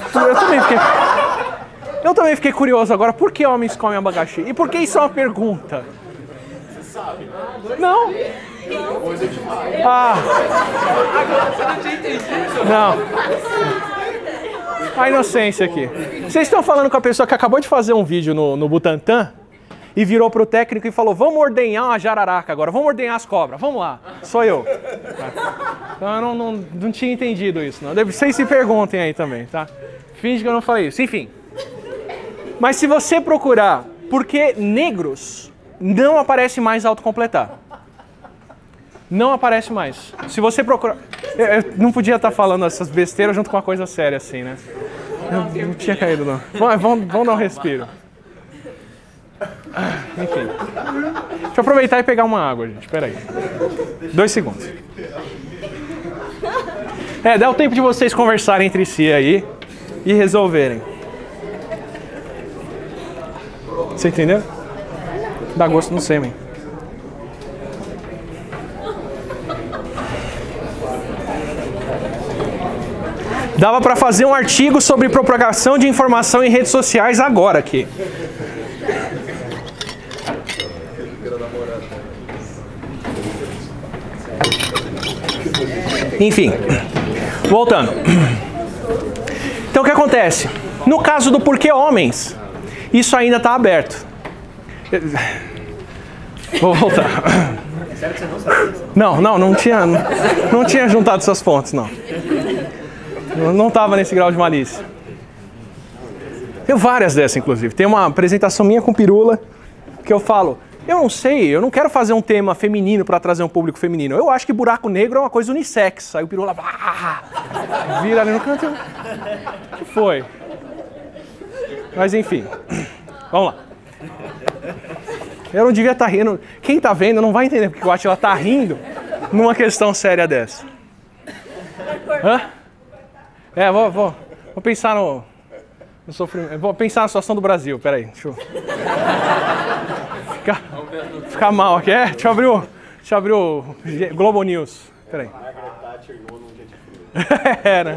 também fiquei curioso agora. Por que homens comem abacaxi? E por que isso é uma pergunta? Você sabe? Não. Coisa demais. Agora você não tinha entendido. Não. A inocência aqui. Vocês estão falando com a pessoa que acabou de fazer um vídeo no Butantan e virou pro técnico e falou, vamos ordenhar uma jararaca agora, vamos ordenhar as cobras, vamos lá. Sou eu. Então eu não tinha entendido isso, não. Vocês se perguntem aí também, tá? Finge que eu não falei isso. Enfim. Mas se você procurar por que negros, não aparece mais autocompletar. Não aparece mais. Se você procurar... Eu não podia estar falando essas besteiras junto com uma coisa séria assim, né? Eu não tinha caído, não. Vamos dar um respiro. Enfim. Deixa eu aproveitar e pegar uma água, gente. Espera aí. 2 segundos. Dá o tempo de vocês conversarem entre si aí e resolverem. Você entendeu? Dá gosto no sêmen. Dava para fazer um artigo sobre propagação de informação em redes sociais agora aqui. Enfim, voltando. Então o que acontece? No caso do porquê homens, isso ainda está aberto. Vou voltar. Não tinha juntado essas fontes, não. Não estava nesse grau de malícia. Tem várias dessas, inclusive. Tem uma apresentação minha com Pirula que eu falo, eu não sei, eu não quero fazer um tema feminino para trazer um público feminino. Eu acho que buraco negro é uma coisa unissex. Aí o Pirula vira ali no canto. O que foi? Mas enfim, vamos lá. Eu não devia estar rindo. Quem está vendo não vai entender porque o Atila está rindo numa questão séria dessa. Hã? Vou pensar no sofrimento. Vou pensar na situação do Brasil. Peraí, deixa eu... Ficar mal aqui. Deixa eu abrir o Globo News. Peraí. Né?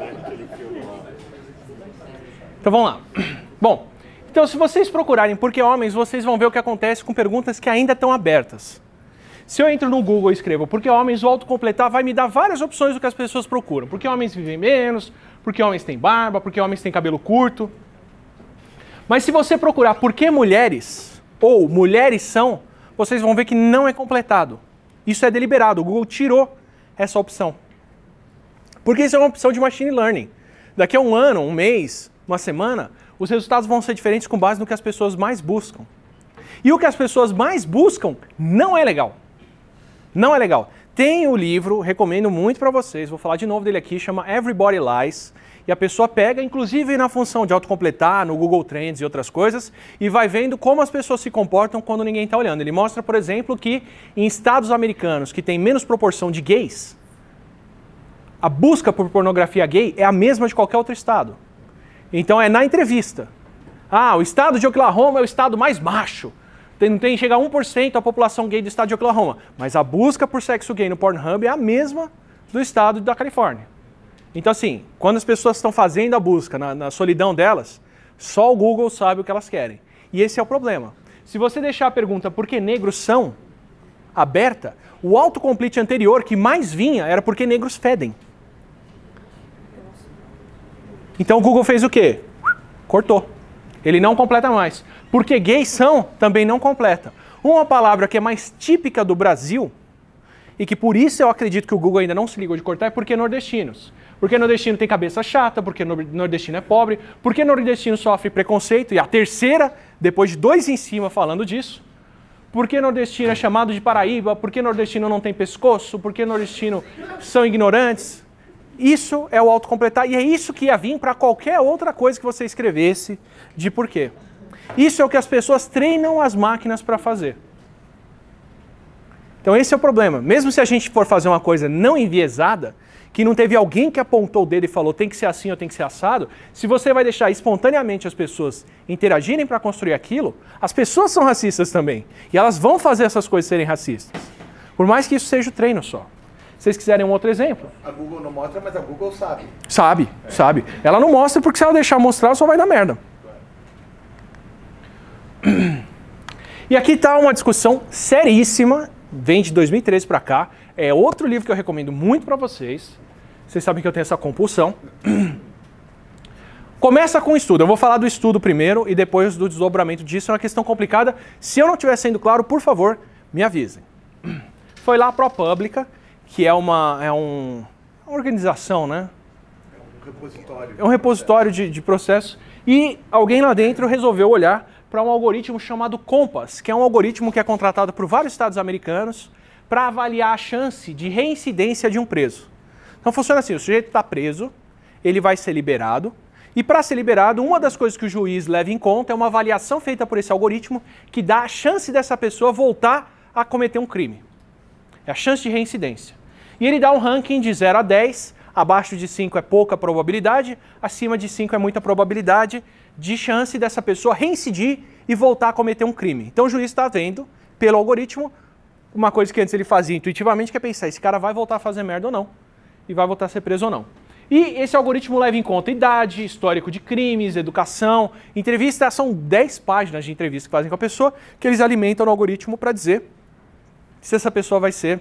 Então vamos lá. Bom, então se vocês procurarem por que homens, vocês vão ver o que acontece com perguntas que ainda estão abertas. Se eu entro no Google e escrevo por que homens, o autocompletar vai me dar várias opções do que as pessoas procuram. Por que homens vivem menos, por que homens têm barba, por que homens têm cabelo curto. Mas se você procurar por que mulheres, ou mulheres são, vocês vão ver que não é completado. Isso é deliberado, o Google tirou essa opção. Porque isso é uma opção de machine learning. Daqui a um ano, um mês, uma semana, os resultados vão ser diferentes com base no que as pessoas mais buscam. E o que as pessoas mais buscam não é legal. Não é legal. Tem o livro, recomendo muito para vocês, vou falar de novo dele aqui, chama Everybody Lies. E a pessoa pega, inclusive na função de autocompletar, no Google Trends e outras coisas, e vai vendo como as pessoas se comportam quando ninguém está olhando. Ele mostra, por exemplo, que em estados americanos que tem menos proporção de gays, a busca por pornografia gay é a mesma de qualquer outro estado. Então é na entrevista. Ah, o estado de Oklahoma é o estado mais macho. Chega a 1% da população gay do estado de Oklahoma. Mas a busca por sexo gay no Pornhub é a mesma do estado da Califórnia. Então assim, quando as pessoas estão fazendo a busca na solidão delas, só o Google sabe o que elas querem. E esse é o problema. Se você deixar a pergunta por que negros são aberta, o autocomplete anterior que mais vinha era porque negros fedem. Então o Google fez o quê? Cortou. Ele não completa mais. Porque gays são, também não completa. Uma palavra que é mais típica do Brasil, e que por isso eu acredito que o Google ainda não se ligou de cortar, é porque nordestinos. Porque nordestino tem cabeça chata, porque nordestino é pobre, porque nordestino sofre preconceito, e a terceira, depois de 2 em cima falando disso, porque nordestino é chamado de Paraíba, porque nordestino não tem pescoço, porque nordestino são ignorantes. Isso é o autocompletar, e é isso que ia vir para qualquer outra coisa que você escrevesse de porquê. Isso é o que as pessoas treinam as máquinas para fazer. Então esse é o problema. Mesmo se a gente for fazer uma coisa não enviesada, que não teve alguém que apontou o dedo e falou tem que ser assim ou tem que ser assado, se você vai deixar espontaneamente as pessoas interagirem para construir aquilo, as pessoas são racistas também. E elas vão fazer essas coisas serem racistas. Por mais que isso seja o treino só. Se vocês quiserem um outro exemplo. A Google não mostra, mas a Google sabe. Sabe. Ela não mostra porque se ela deixar mostrar só vai dar merda. E aqui está uma discussão seríssima, vem de 2013 para cá. É outro livro que eu recomendo muito para vocês. Vocês sabem que eu tenho essa compulsão. Começa com o estudo. Eu vou falar do estudo primeiro e depois do desdobramento disso. É uma questão complicada. Se eu não estiver sendo claro, por favor, me avisem. Foi lá a ProPublica, que é uma organização, né? É um repositório. É um repositório de processos. E alguém lá dentro resolveu olhar para um algoritmo chamado Compass, que é um algoritmo que é contratado por vários estados americanos para avaliar a chance de reincidência de um preso. Então funciona assim, o sujeito está preso, ele vai ser liberado, e para ser liberado, uma das coisas que o juiz leva em conta é uma avaliação feita por esse algoritmo que dá a chance dessa pessoa voltar a cometer um crime. É a chance de reincidência. E ele dá um ranking de 0 a 10, abaixo de 5 é pouca probabilidade, acima de 5 é muita probabilidade de chance dessa pessoa reincidir e voltar a cometer um crime. Então o juiz está vendo, pelo algoritmo, uma coisa que antes ele fazia intuitivamente, que é pensar, esse cara vai voltar a fazer merda ou não, e vai voltar a ser preso ou não. E esse algoritmo leva em conta idade, histórico de crimes, educação, entrevista, são 10 páginas de entrevista que fazem com a pessoa, que eles alimentam no algoritmo para dizer se essa pessoa vai ser,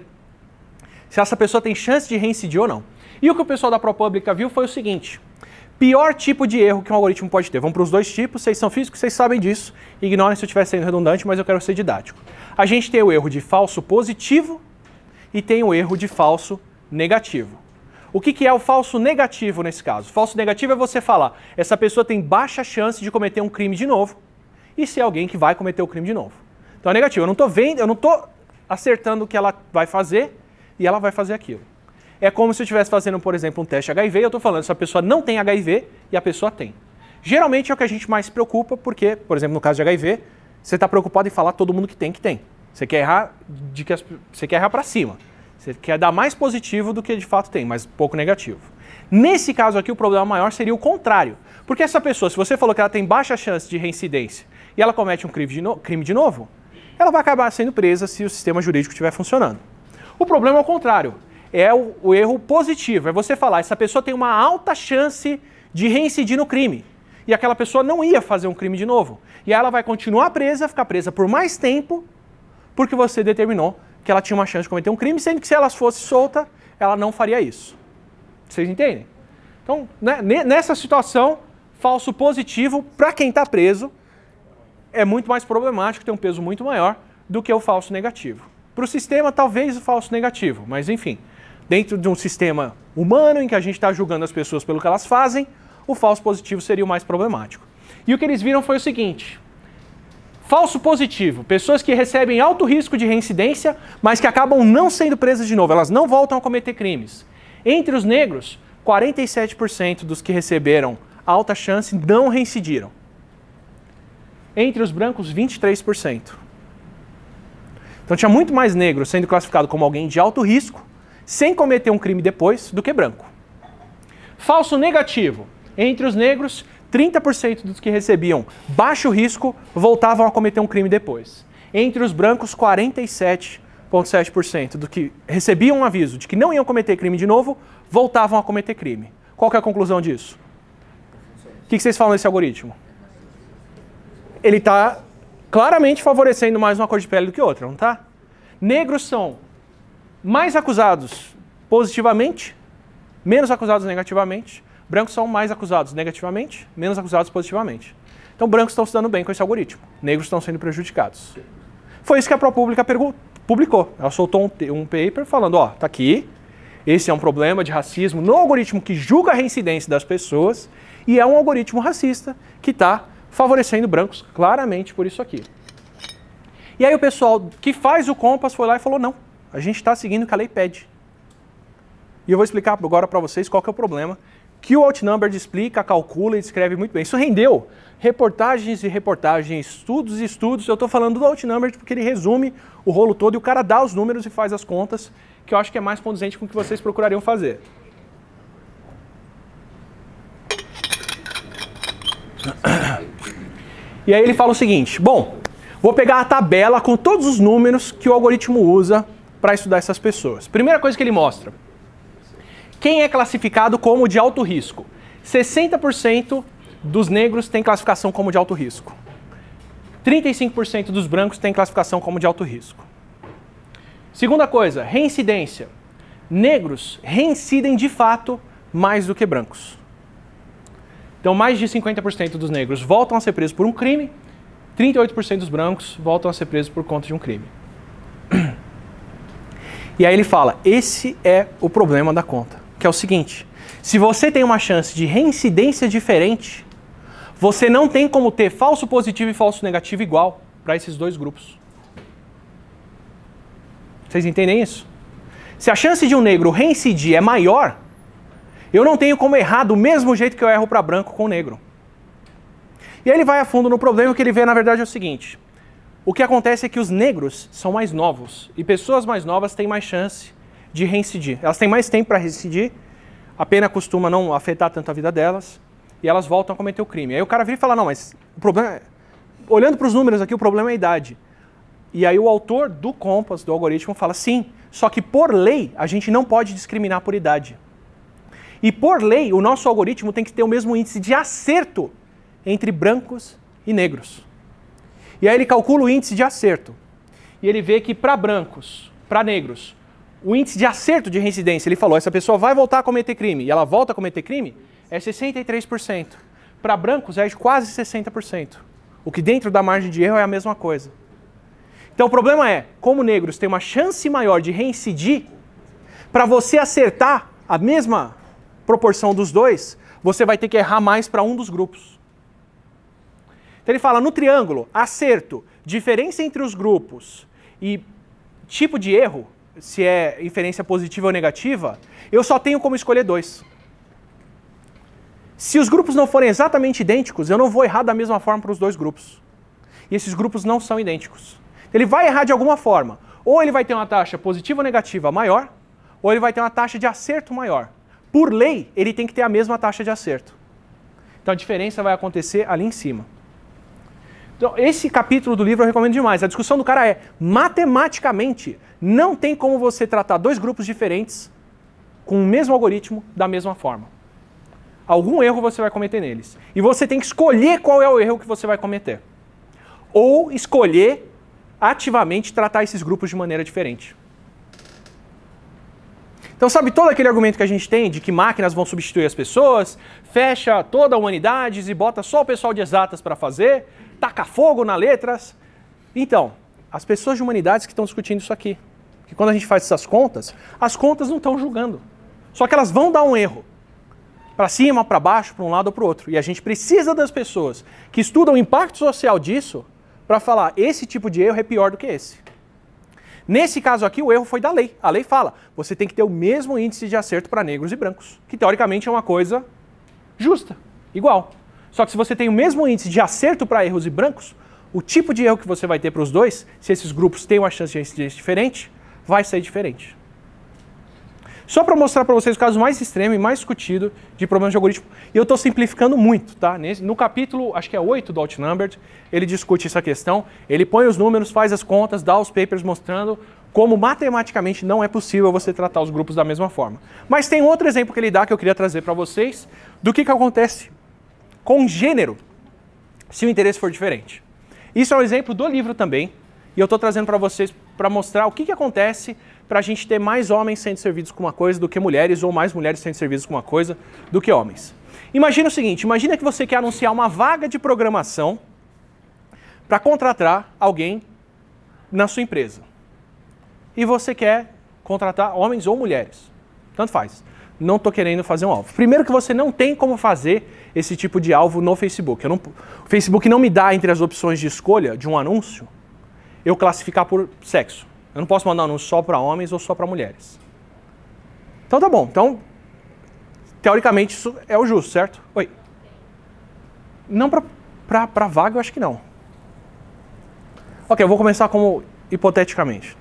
se essa pessoa tem chance de reincidir ou não. E o que o pessoal da ProPublica viu foi o seguinte: pior tipo de erro que um algoritmo pode ter. Vamos para os 2 tipos, vocês são físicos, vocês sabem disso. Ignorem se eu estiver sendo redundante, mas eu quero ser didático. A gente tem o erro de falso positivo e tem o erro de falso negativo. O que é o falso negativo nesse caso? Falso negativo é você falar, essa pessoa tem baixa chance de cometer um crime de novo e ser alguém que vai cometer o crime de novo. Então é negativo, eu não estou vendo, eu não estou acertando o que ela vai fazer e ela vai fazer aquilo. É como se eu estivesse fazendo, por exemplo, um teste HIV e eu estou falando, essa pessoa não tem HIV e a pessoa tem. Geralmente é o que a gente mais se preocupa, porque, por exemplo, no caso de HIV, você está preocupado em falar todo mundo que tem. Você quer errar, você quer errar para cima. Você quer dar mais positivo do que de fato tem, mas pouco negativo. Nesse caso aqui, o problema maior seria o contrário. Porque essa pessoa, se você falou que ela tem baixa chance de reincidência e ela comete um crime de novo, ela vai acabar sendo presa se o sistema jurídico estiver funcionando. O problema é o contrário. É o erro positivo. É você falar, essa pessoa tem uma alta chance de reincidir no crime. E aquela pessoa não ia fazer um crime de novo. E aí ela vai continuar presa, ficar presa por mais tempo, porque você determinou que ela tinha uma chance de cometer um crime, sendo que se ela fosse solta, ela não faria isso. Vocês entendem? Então, né, nessa situação, falso positivo, para quem está preso, é muito mais problemático, tem um peso muito maior do que o falso negativo. Para o sistema, talvez o falso negativo, mas enfim, dentro de um sistema humano em que a gente está julgando as pessoas pelo que elas fazem, o falso positivo seria o mais problemático. E o que eles viram foi o seguinte: falso positivo, pessoas que recebem alto risco de reincidência, mas que acabam não sendo presas de novo, elas não voltam a cometer crimes. Entre os negros, 47% dos que receberam alta chance não reincidiram. Entre os brancos, 23%. Então tinha muito mais negro sendo classificado como alguém de alto risco, sem cometer um crime depois, do que branco. Falso negativo. Entre os negros, 30% dos que recebiam baixo risco voltavam a cometer um crime depois. Entre os brancos, 47,7% dos que recebiam um aviso de que não iam cometer crime de novo, voltavam a cometer crime. Qual que é a conclusão disso? O que vocês falam desse algoritmo? Ele está claramente favorecendo mais uma cor de pele do que outra, não está? Negros são mais acusados positivamente, menos acusados negativamente. Brancos são mais acusados negativamente, menos acusados positivamente. Então brancos estão se dando bem com esse algoritmo, negros estão sendo prejudicados. Foi isso que a ProPublica publicou. Ela soltou um paper falando, ó, tá aqui, esse é um problema de racismo no algoritmo que julga a reincidência das pessoas e é um algoritmo racista que está favorecendo brancos claramente por isso aqui. E aí o pessoal que faz o Compass foi lá e falou, não, a gente está seguindo o que a lei pede. E eu vou explicar agora para vocês qual que é o problema, que o Outnumbered explica, calcula e descreve muito bem. Isso rendeu reportagens e reportagens, estudos e estudos. Eu estou falando do Outnumbered porque ele resume o rolo todo e o cara dá os números e faz as contas, que eu acho que é mais condizente com o que vocês procurariam fazer. E aí ele fala o seguinte, bom, vou pegar a tabela com todos os números que o algoritmo usa para estudar essas pessoas. Primeira coisa que ele mostra, quem é classificado como de alto risco? 60% dos negros tem classificação como de alto risco. 35% dos brancos tem classificação como de alto risco. Segunda coisa, reincidência. Negros reincidem de fato mais do que brancos. Então mais de 50% dos negros voltam a ser presos por um crime, 38% dos brancos voltam a ser presos por conta de um crime. E aí ele fala, esse é o problema da conta, que é o seguinte, se você tem uma chance de reincidência diferente, você não tem como ter falso positivo e falso negativo igual para esses dois grupos. Vocês entendem isso? Se a chance de um negro reincidir é maior, eu não tenho como errar do mesmo jeito que eu erro para branco com negro. E aí ele vai a fundo no problema, o que ele vê na verdade é o seguinte, o que acontece é que os negros são mais novos e pessoas mais novas têm mais chance de reincidir. Elas têm mais tempo para reincidir, a pena costuma não afetar tanto a vida delas e elas voltam a cometer o crime. Aí o cara vira e fala, não, mas o problema é... Olhando para os números aqui, o problema é a idade. E aí o autor do Compass, do algoritmo, fala, sim, só que por lei a gente não pode discriminar por idade. E por lei, o nosso algoritmo tem que ter o mesmo índice de acerto entre brancos e negros. E aí ele calcula o índice de acerto. E ele vê que para brancos, para negros, o índice de acerto de reincidência, ele falou, essa pessoa vai voltar a cometer crime, e ela volta a cometer crime, é 63%. Para brancos é de quase 60%. O que dentro da margem de erro é a mesma coisa. Então o problema é, como negros têm uma chance maior de reincidir, para você acertar a mesma proporção dos dois, você vai ter que errar mais para um dos grupos. Então ele fala, no triângulo, acerto, diferença entre os grupos e tipo de erro, se é inferência positiva ou negativa, eu só tenho como escolher dois. Se os grupos não forem exatamente idênticos, eu não vou errar da mesma forma para os dois grupos. E esses grupos não são idênticos. Ele vai errar de alguma forma. Ou ele vai ter uma taxa positiva ou negativa maior, ou ele vai ter uma taxa de acerto maior. Por lei, ele tem que ter a mesma taxa de acerto. Então a diferença vai acontecer ali em cima. Então, esse capítulo do livro eu recomendo demais. A discussão do cara é, matematicamente, não tem como você tratar dois grupos diferentes com o mesmo algoritmo da mesma forma. Algum erro você vai cometer neles. E você tem que escolher qual é o erro que você vai cometer. Ou escolher ativamente tratar esses grupos de maneira diferente. Então sabe todo aquele argumento que a gente tem de que máquinas vão substituir as pessoas, fecha toda a humanidade e bota só o pessoal de exatas para fazer, taca fogo nas letras? Então, as pessoas de humanidades que estão discutindo isso aqui. Porque quando a gente faz essas contas, as contas não estão julgando. Só que elas vão dar um erro. para cima, para baixo, para um lado ou para o outro. E a gente precisa das pessoas que estudam o impacto social disso para falar, esse tipo de erro é pior do que esse. Nesse caso aqui, o erro foi da lei. A lei fala, você tem que ter o mesmo índice de acerto para negros e brancos, que teoricamente é uma coisa justa, igual. Só que se você tem o mesmo índice de acerto para erros e brancos, o tipo de erro que você vai ter para os dois, se esses grupos têm uma chance de incidência diferente, vai ser diferente. Só para mostrar para vocês o caso mais extremo e mais discutido de problemas de algoritmo, e eu estou simplificando muito, tá? No capítulo, acho que é 8 do Outnumbered, ele discute essa questão, ele põe os números, faz as contas, dá os papers mostrando como matematicamente não é possível você tratar os grupos da mesma forma. Mas tem outro exemplo que ele dá que eu queria trazer para vocês do que acontece com gênero, se o interesse for diferente. Isso é um exemplo do livro também, e eu estou trazendo para vocês para mostrar o que acontece para a gente ter mais homens sendo servidos com uma coisa do que mulheres, ou mais mulheres sendo servidas com uma coisa do que homens. Imagina o seguinte, imagina que você quer anunciar uma vaga de programação para contratar alguém na sua empresa. E você quer contratar homens ou mulheres. Tanto faz. Não estou querendo fazer um alvo. Primeiro que você não tem como fazer esse tipo de alvo no Facebook. O Facebook não me dá entre as opções de escolha de um anúncio, eu classificar por sexo. Eu não posso mandar um anúncio só para homens ou só para mulheres. Então tá bom. Então, teoricamente isso é o justo, certo? Oi. Não para vaga, eu acho que não. Ok, eu vou começar como hipoteticamente.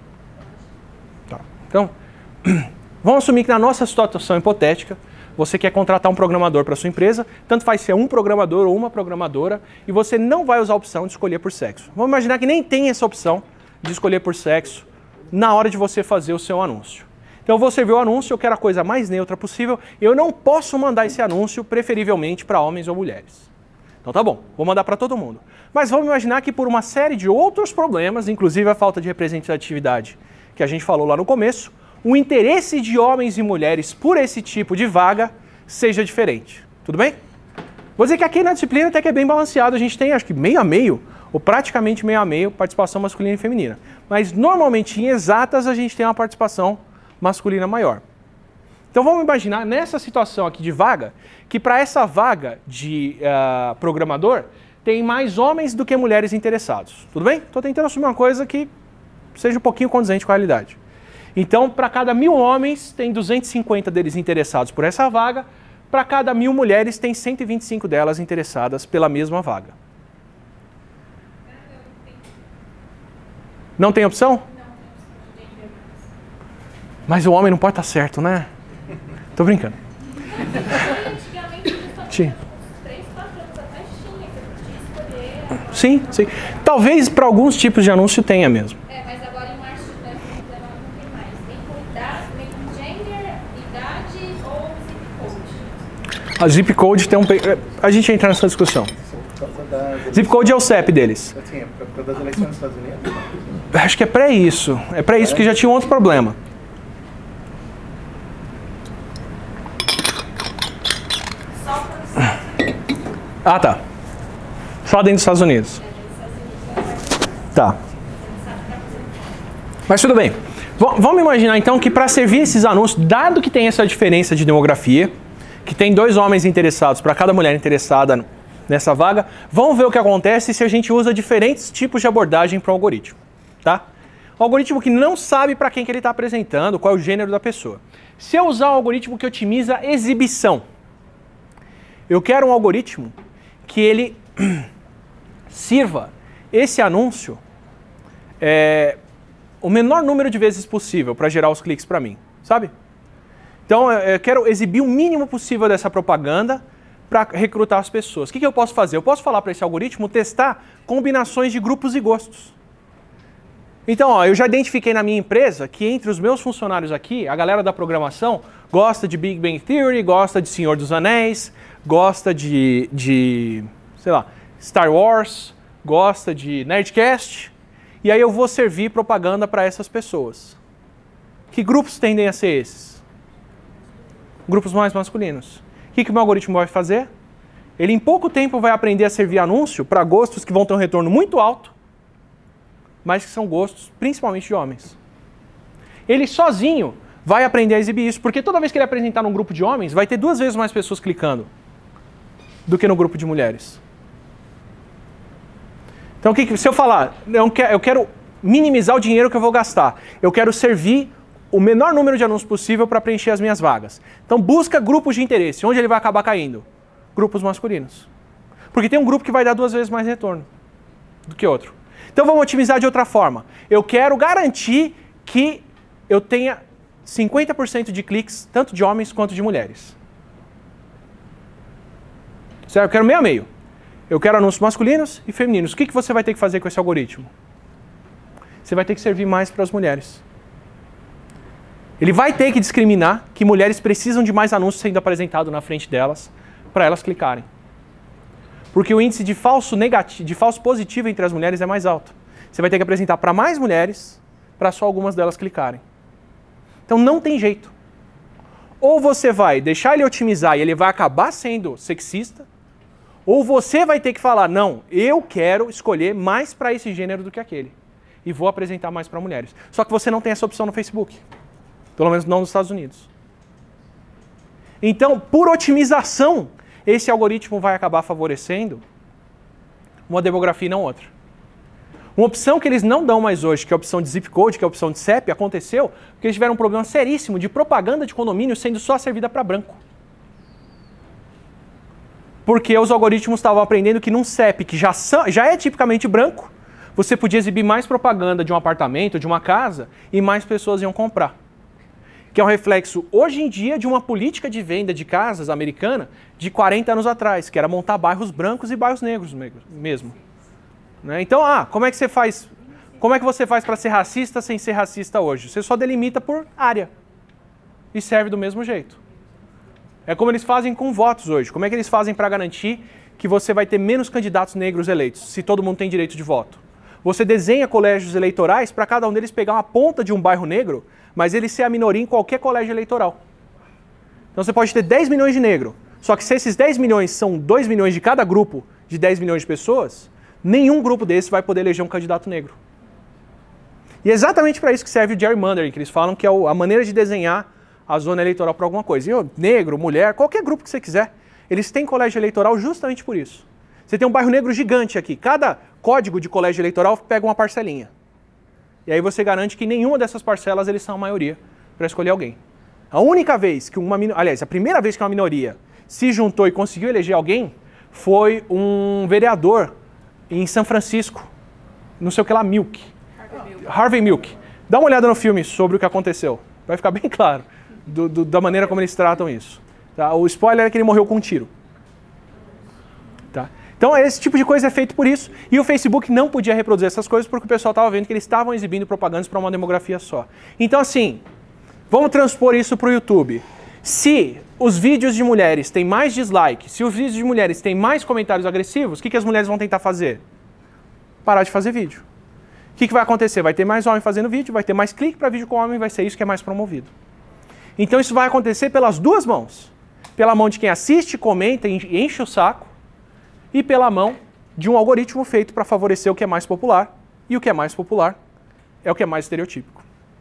Tá. Então, vamos assumir que na nossa situação hipotética, você quer contratar um programador para sua empresa, tanto faz ser um programador ou uma programadora, e você não vai usar a opção de escolher por sexo. Vamos imaginar que nem tem essa opção de escolher por sexo na hora de você fazer o seu anúncio. Então eu vou servir o anúncio, eu quero a coisa mais neutra possível, eu não posso mandar esse anúncio preferivelmente para homens ou mulheres. Então tá bom, vou mandar para todo mundo. Mas vamos imaginar que por uma série de outros problemas, inclusive a falta de representatividade que a gente falou lá no começo, o interesse de homens e mulheres por esse tipo de vaga seja diferente. Tudo bem? Vou dizer que aqui na disciplina até que é bem balanceado, a gente tem acho que meio a meio, ou praticamente meio a meio, participação masculina e feminina. Mas normalmente em exatas a gente tem uma participação masculina maior. Então vamos imaginar nessa situação aqui de vaga, que para essa vaga de programador, tem mais homens do que mulheres interessados. Tudo bem? Estou tentando assumir uma coisa que seja um pouquinho condizente com a realidade. Então, para cada 1000 homens, tem 250 deles interessados por essa vaga. Para cada 1000 mulheres, tem 125 delas interessadas pela mesma vaga. Não tem opção? Mas o homem não pode estar certo, né? Tô brincando. Sim. Sim, sim. Talvez para alguns tipos de anúncio tenha mesmo. Mas agora em março de 2019 não tem mais. Tem com gender, idade ou zip code? A zip code tem um... A gente entra nessa discussão. Zip code é o CEP deles. Assim, é por causa das eleições dos Estados Unidos? Acho que é para isso. É para isso que já tinha um outro problema. Ah, tá. Só dentro dos Estados Unidos. Tá. Mas tudo bem. Vamos imaginar então que para servir esses anúncios, dado que tem essa diferença de demografia, que tem 2 homens interessados para cada mulher interessada nessa vaga, vamos ver o que acontece se a gente usa diferentes tipos de abordagem para o algoritmo. Tá? Um algoritmo que não sabe para quem que ele está apresentando, qual é o gênero da pessoa. Se eu usar um algoritmo que otimiza exibição, eu quero um algoritmo que ele sirva esse anúncio o menor número de vezes possível para gerar os cliques para mim, sabe? Então eu quero exibir o mínimo possível dessa propaganda para recrutar as pessoas. O que eu posso fazer? Eu posso falar para esse algoritmo testar combinações de grupos e gostos. Então, ó, eu já identifiquei na minha empresa que entre os meus funcionários aqui, a galera da programação gosta de Big Bang Theory, gosta de Senhor dos Anéis, gosta de sei lá, Star Wars, gosta de Nerdcast, e aí eu vou servir propaganda para essas pessoas. Que grupos tendem a ser esses? Grupos mais masculinos. O que o meu algoritmo vai fazer? Ele em pouco tempo vai aprender a servir anúncio para gostos que vão ter um retorno muito alto, mas que são gostos principalmente de homens. Ele sozinho vai aprender a exibir isso, porque toda vez que ele apresentar num grupo de homens, vai ter 2 vezes mais pessoas clicando do que no grupo de mulheres. Então, se eu falar, eu quero minimizar o dinheiro que eu vou gastar, eu quero servir o menor número de anúncios possível para preencher as minhas vagas. Então, busca grupos de interesse. Onde ele vai acabar caindo? Grupos masculinos. Porque tem um grupo que vai dar 2 vezes mais retorno do que outro. Então, vamos otimizar de outra forma. Eu quero garantir que eu tenha 50% de cliques, tanto de homens quanto de mulheres. Certo? Eu quero meio a meio. Eu quero anúncios masculinos e femininos. O que você vai ter que fazer com esse algoritmo? Você vai ter que servir mais para as mulheres. Ele vai ter que discriminar que mulheres precisam de mais anúncios sendo apresentados na frente delas para elas clicarem. Porque o índice de falso positivo entre as mulheres é mais alto. Você vai ter que apresentar para mais mulheres para só algumas delas clicarem. Então não tem jeito. Ou você vai deixar ele otimizar e ele vai acabar sendo sexista, ou você vai ter que falar, não, eu quero escolher mais para esse gênero do que aquele. E vou apresentar mais para mulheres. Só que você não tem essa opção no Facebook. Pelo menos não nos Estados Unidos. Então, por otimização, esse algoritmo vai acabar favorecendo uma demografia e não outra. Uma opção que eles não dão mais hoje, que é a opção de zip code, que é a opção de CEP, aconteceu porque eles tiveram um problema seríssimo de propaganda de condomínio sendo só servida para branco. Porque os algoritmos estavam aprendendo que num CEP que já é tipicamente branco, você podia exibir mais propaganda de um apartamento, de uma casa, e mais pessoas iam comprar. Que é um reflexo, hoje em dia, de uma política de venda de casas americana de 40 anos atrás, que era montar bairros brancos e bairros negros mesmo. Né? Então, como é que você faz? Como é que você faz para ser racista sem ser racista hoje? Você só delimita por área e serve do mesmo jeito. É como eles fazem com votos hoje. Como é que eles fazem para garantir que você vai ter menos candidatos negros eleitos, se todo mundo tem direito de voto? Você desenha colégios eleitorais para cada um deles pegar uma ponta de um bairro negro, mas ele ser a minoria em qualquer colégio eleitoral. Então você pode ter 10 milhões de negros, só que se esses 10 milhões são 2 milhões de cada grupo de 10 milhões de pessoas, nenhum grupo desse vai poder eleger um candidato negro. E é exatamente para isso que serve o gerrymandering, que eles falam que é a maneira de desenhar a zona eleitoral para alguma coisa. E negro, mulher, qualquer grupo que você quiser, eles têm colégio eleitoral justamente por isso. Você tem um bairro negro gigante aqui, cada código de colégio eleitoral pega uma parcelinha. E aí você garante que nenhuma dessas parcelas eles são a maioria para escolher alguém. A única vez que a primeira vez que uma minoria se juntou e conseguiu eleger alguém foi um vereador em São Francisco, não sei o que lá, Harvey Milk. Dá uma olhada no filme sobre o que aconteceu, vai ficar bem claro da maneira como eles tratam isso. Tá? O spoiler é que ele morreu com um tiro. Tá? Então esse tipo de coisa é feito por isso, e o Facebook não podia reproduzir essas coisas porque o pessoal estava vendo que eles estavam exibindo propagandas para uma demografia só. Então assim, vamos transpor isso para o YouTube. Se os vídeos de mulheres têm mais dislike, se os vídeos de mulheres têm mais comentários agressivos, o que as mulheres vão tentar fazer? Parar de fazer vídeo. O que vai acontecer? Vai ter mais homem fazendo vídeo, vai ter mais clique para vídeo com homem, vai ser isso que é mais promovido. Então isso vai acontecer pelas duas mãos. Pela mão de quem assiste, comenta e enche o saco, e pela mão de um algoritmo feito para favorecer o que é mais popular, e o que é mais popular é o que é mais estereotípico.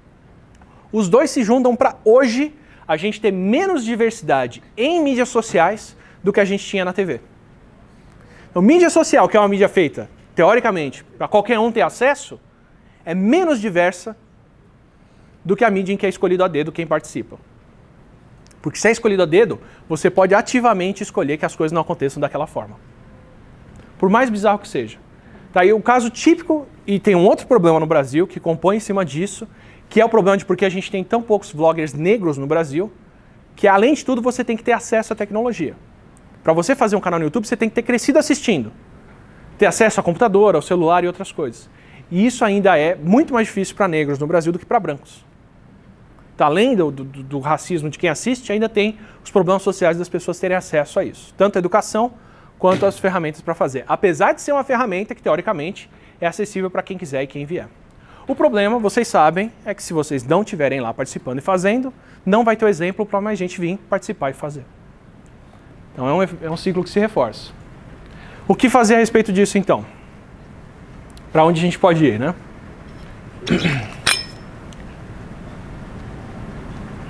Os dois se juntam para hoje a gente ter menos diversidade em mídias sociais do que a gente tinha na TV. Então, mídia social, que é uma mídia feita, teoricamente, para qualquer um ter acesso, é menos diversa do que a mídia em que é escolhido a dedo quem participa. Porque se é escolhido a dedo, você pode ativamente escolher que as coisas não aconteçam daquela forma. Por mais bizarro que seja. Tá aí o caso típico, e tem um outro problema no Brasil que compõe em cima disso, que é o problema de porque a gente tem tão poucos vloggers negros no Brasil, que além de tudo você tem que ter acesso à tecnologia. Para você fazer um canal no YouTube, você tem que ter crescido assistindo. Ter acesso a computador, ao celular e outras coisas. E isso ainda é muito mais difícil para negros no Brasil do que para brancos. Tá, além do racismo de quem assiste, ainda tem os problemas sociais das pessoas terem acesso a isso. Tanto a educação, quanto as ferramentas para fazer. Apesar de ser uma ferramenta que, teoricamente, é acessível para quem quiser e quem vier. O problema, vocês sabem, é que se vocês não estiverem lá participando e fazendo, não vai ter o exemplo para mais gente vir participar e fazer. Então é um ciclo que se reforça. O que fazer a respeito disso, então? Para onde a gente pode ir, né?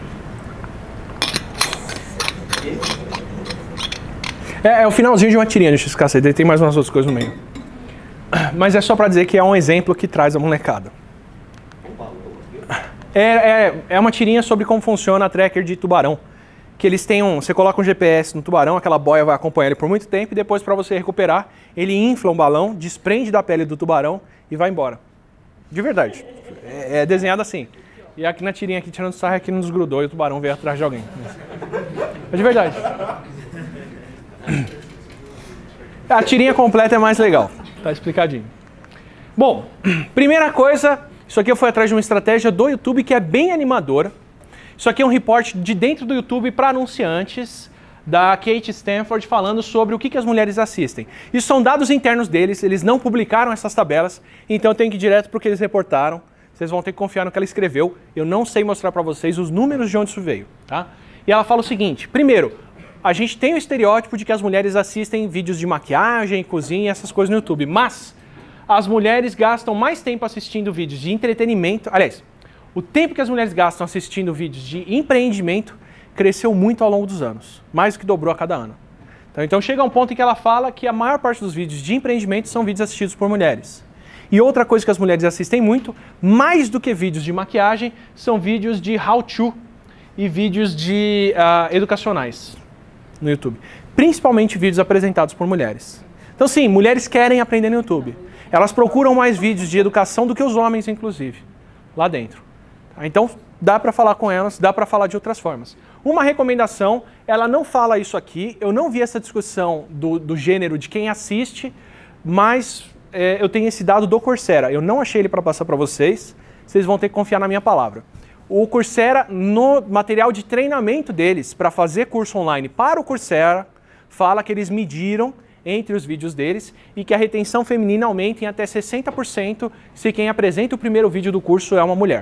É o finalzinho de uma tirinha de XKCD, tem mais umas outras coisas no meio. Mas é só pra dizer que é um exemplo que traz a molecada. É uma tirinha sobre como funciona a tracker de tubarão. Que eles têm você coloca um GPS no tubarão, aquela boia vai acompanhar ele por muito tempo e depois para você recuperar, ele infla um balão, desprende da pele do tubarão e vai embora. De verdade. É desenhado assim. E aqui na tirinha, aqui tirando sarro, aqui não desgrudou e o tubarão veio atrás de alguém. É de verdade. A tirinha completa é mais legal. Tá explicadinho. Bom, primeira coisa, isso aqui eu fui atrás de uma estratégia do YouTube que é bem animadora. Isso aqui é um report de dentro do YouTube para anunciantes da Kate Stanford falando sobre o que as mulheres assistem. Isso são dados internos deles, eles não publicaram essas tabelas, então eu tenho que ir direto para o que eles reportaram. Vocês vão ter que confiar no que ela escreveu. Eu não sei mostrar para vocês os números de onde isso veio. Tá? E ela fala o seguinte, primeiro, a gente tem o estereótipo de que as mulheres assistem vídeos de maquiagem, cozinha, essas coisas no YouTube, mas as mulheres gastam mais tempo assistindo vídeos de entretenimento, aliás, o tempo que as mulheres gastam assistindo vídeos de empreendimento cresceu muito ao longo dos anos, mais do que dobrou a cada ano. Então chega um ponto em que ela fala que a maior parte dos vídeos de empreendimento são vídeos assistidos por mulheres. E outra coisa que as mulheres assistem muito, mais do que vídeos de maquiagem, são vídeos de how-to e vídeos de educacionais no YouTube. Principalmente vídeos apresentados por mulheres. Então sim, mulheres querem aprender no YouTube. Elas procuram mais vídeos de educação do que os homens, inclusive, lá dentro. Então, dá para falar com elas, dá para falar de outras formas. Uma recomendação, ela não fala isso aqui, eu não vi essa discussão do gênero de quem assiste, mas eu tenho esse dado do Coursera. Eu não achei ele para passar para vocês, vocês vão ter que confiar na minha palavra. O Coursera, no material de treinamento deles, para fazer curso online para o Coursera, fala que eles mediram entre os vídeos deles e que a retenção feminina aumenta em até 60% se quem apresenta o primeiro vídeo do curso é uma mulher.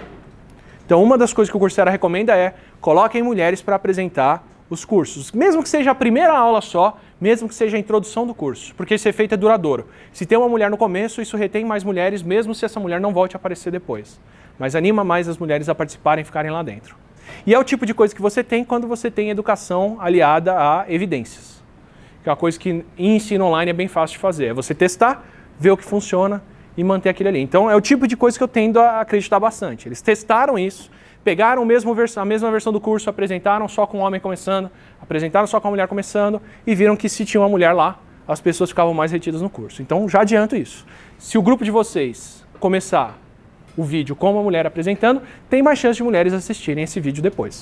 Então, uma das coisas que o Coursera recomenda é coloquem mulheres para apresentar os cursos. Mesmo que seja a primeira aula só, mesmo que seja a introdução do curso, porque esse efeito é duradouro. Se tem uma mulher no começo, isso retém mais mulheres, mesmo se essa mulher não volte a aparecer depois. Mas anima mais as mulheres a participarem e ficarem lá dentro. E é o tipo de coisa que você tem quando você tem educação aliada a evidências. Que é uma coisa que em ensino online é bem fácil de fazer. É você testar, ver o que funciona e manter aquilo ali. Então é o tipo de coisa que eu tendo a acreditar bastante. Eles testaram isso, pegaram a mesma versão do curso, apresentaram só com o homem começando, apresentaram só com a mulher começando e viram que se tinha uma mulher lá, as pessoas ficavam mais retidas no curso. Então já adianto isso. Se o grupo de vocês começar o vídeo com uma mulher apresentando, tem mais chance de mulheres assistirem esse vídeo depois.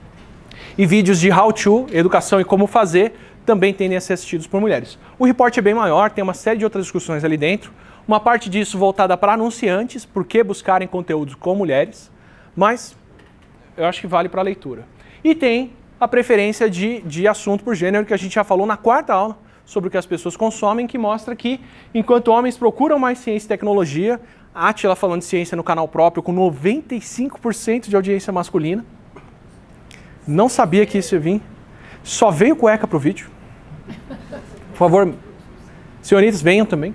E vídeos de how-to, educação e como fazer, também tendem a ser assistidos por mulheres. O report é bem maior, tem uma série de outras discussões ali dentro. Uma parte disso voltada para anunciantes, por que buscarem conteúdos com mulheres, mas eu acho que vale para a leitura. E tem a preferência de assunto por gênero, que a gente já falou na quarta aula, sobre o que as pessoas consomem, que mostra que, enquanto homens procuram mais ciência e tecnologia, a Átila falando de ciência no canal próprio, com 95% de audiência masculina. Não sabia que isso ia vir. Só veio cueca pro vídeo. Por favor, senhoritas, venham também.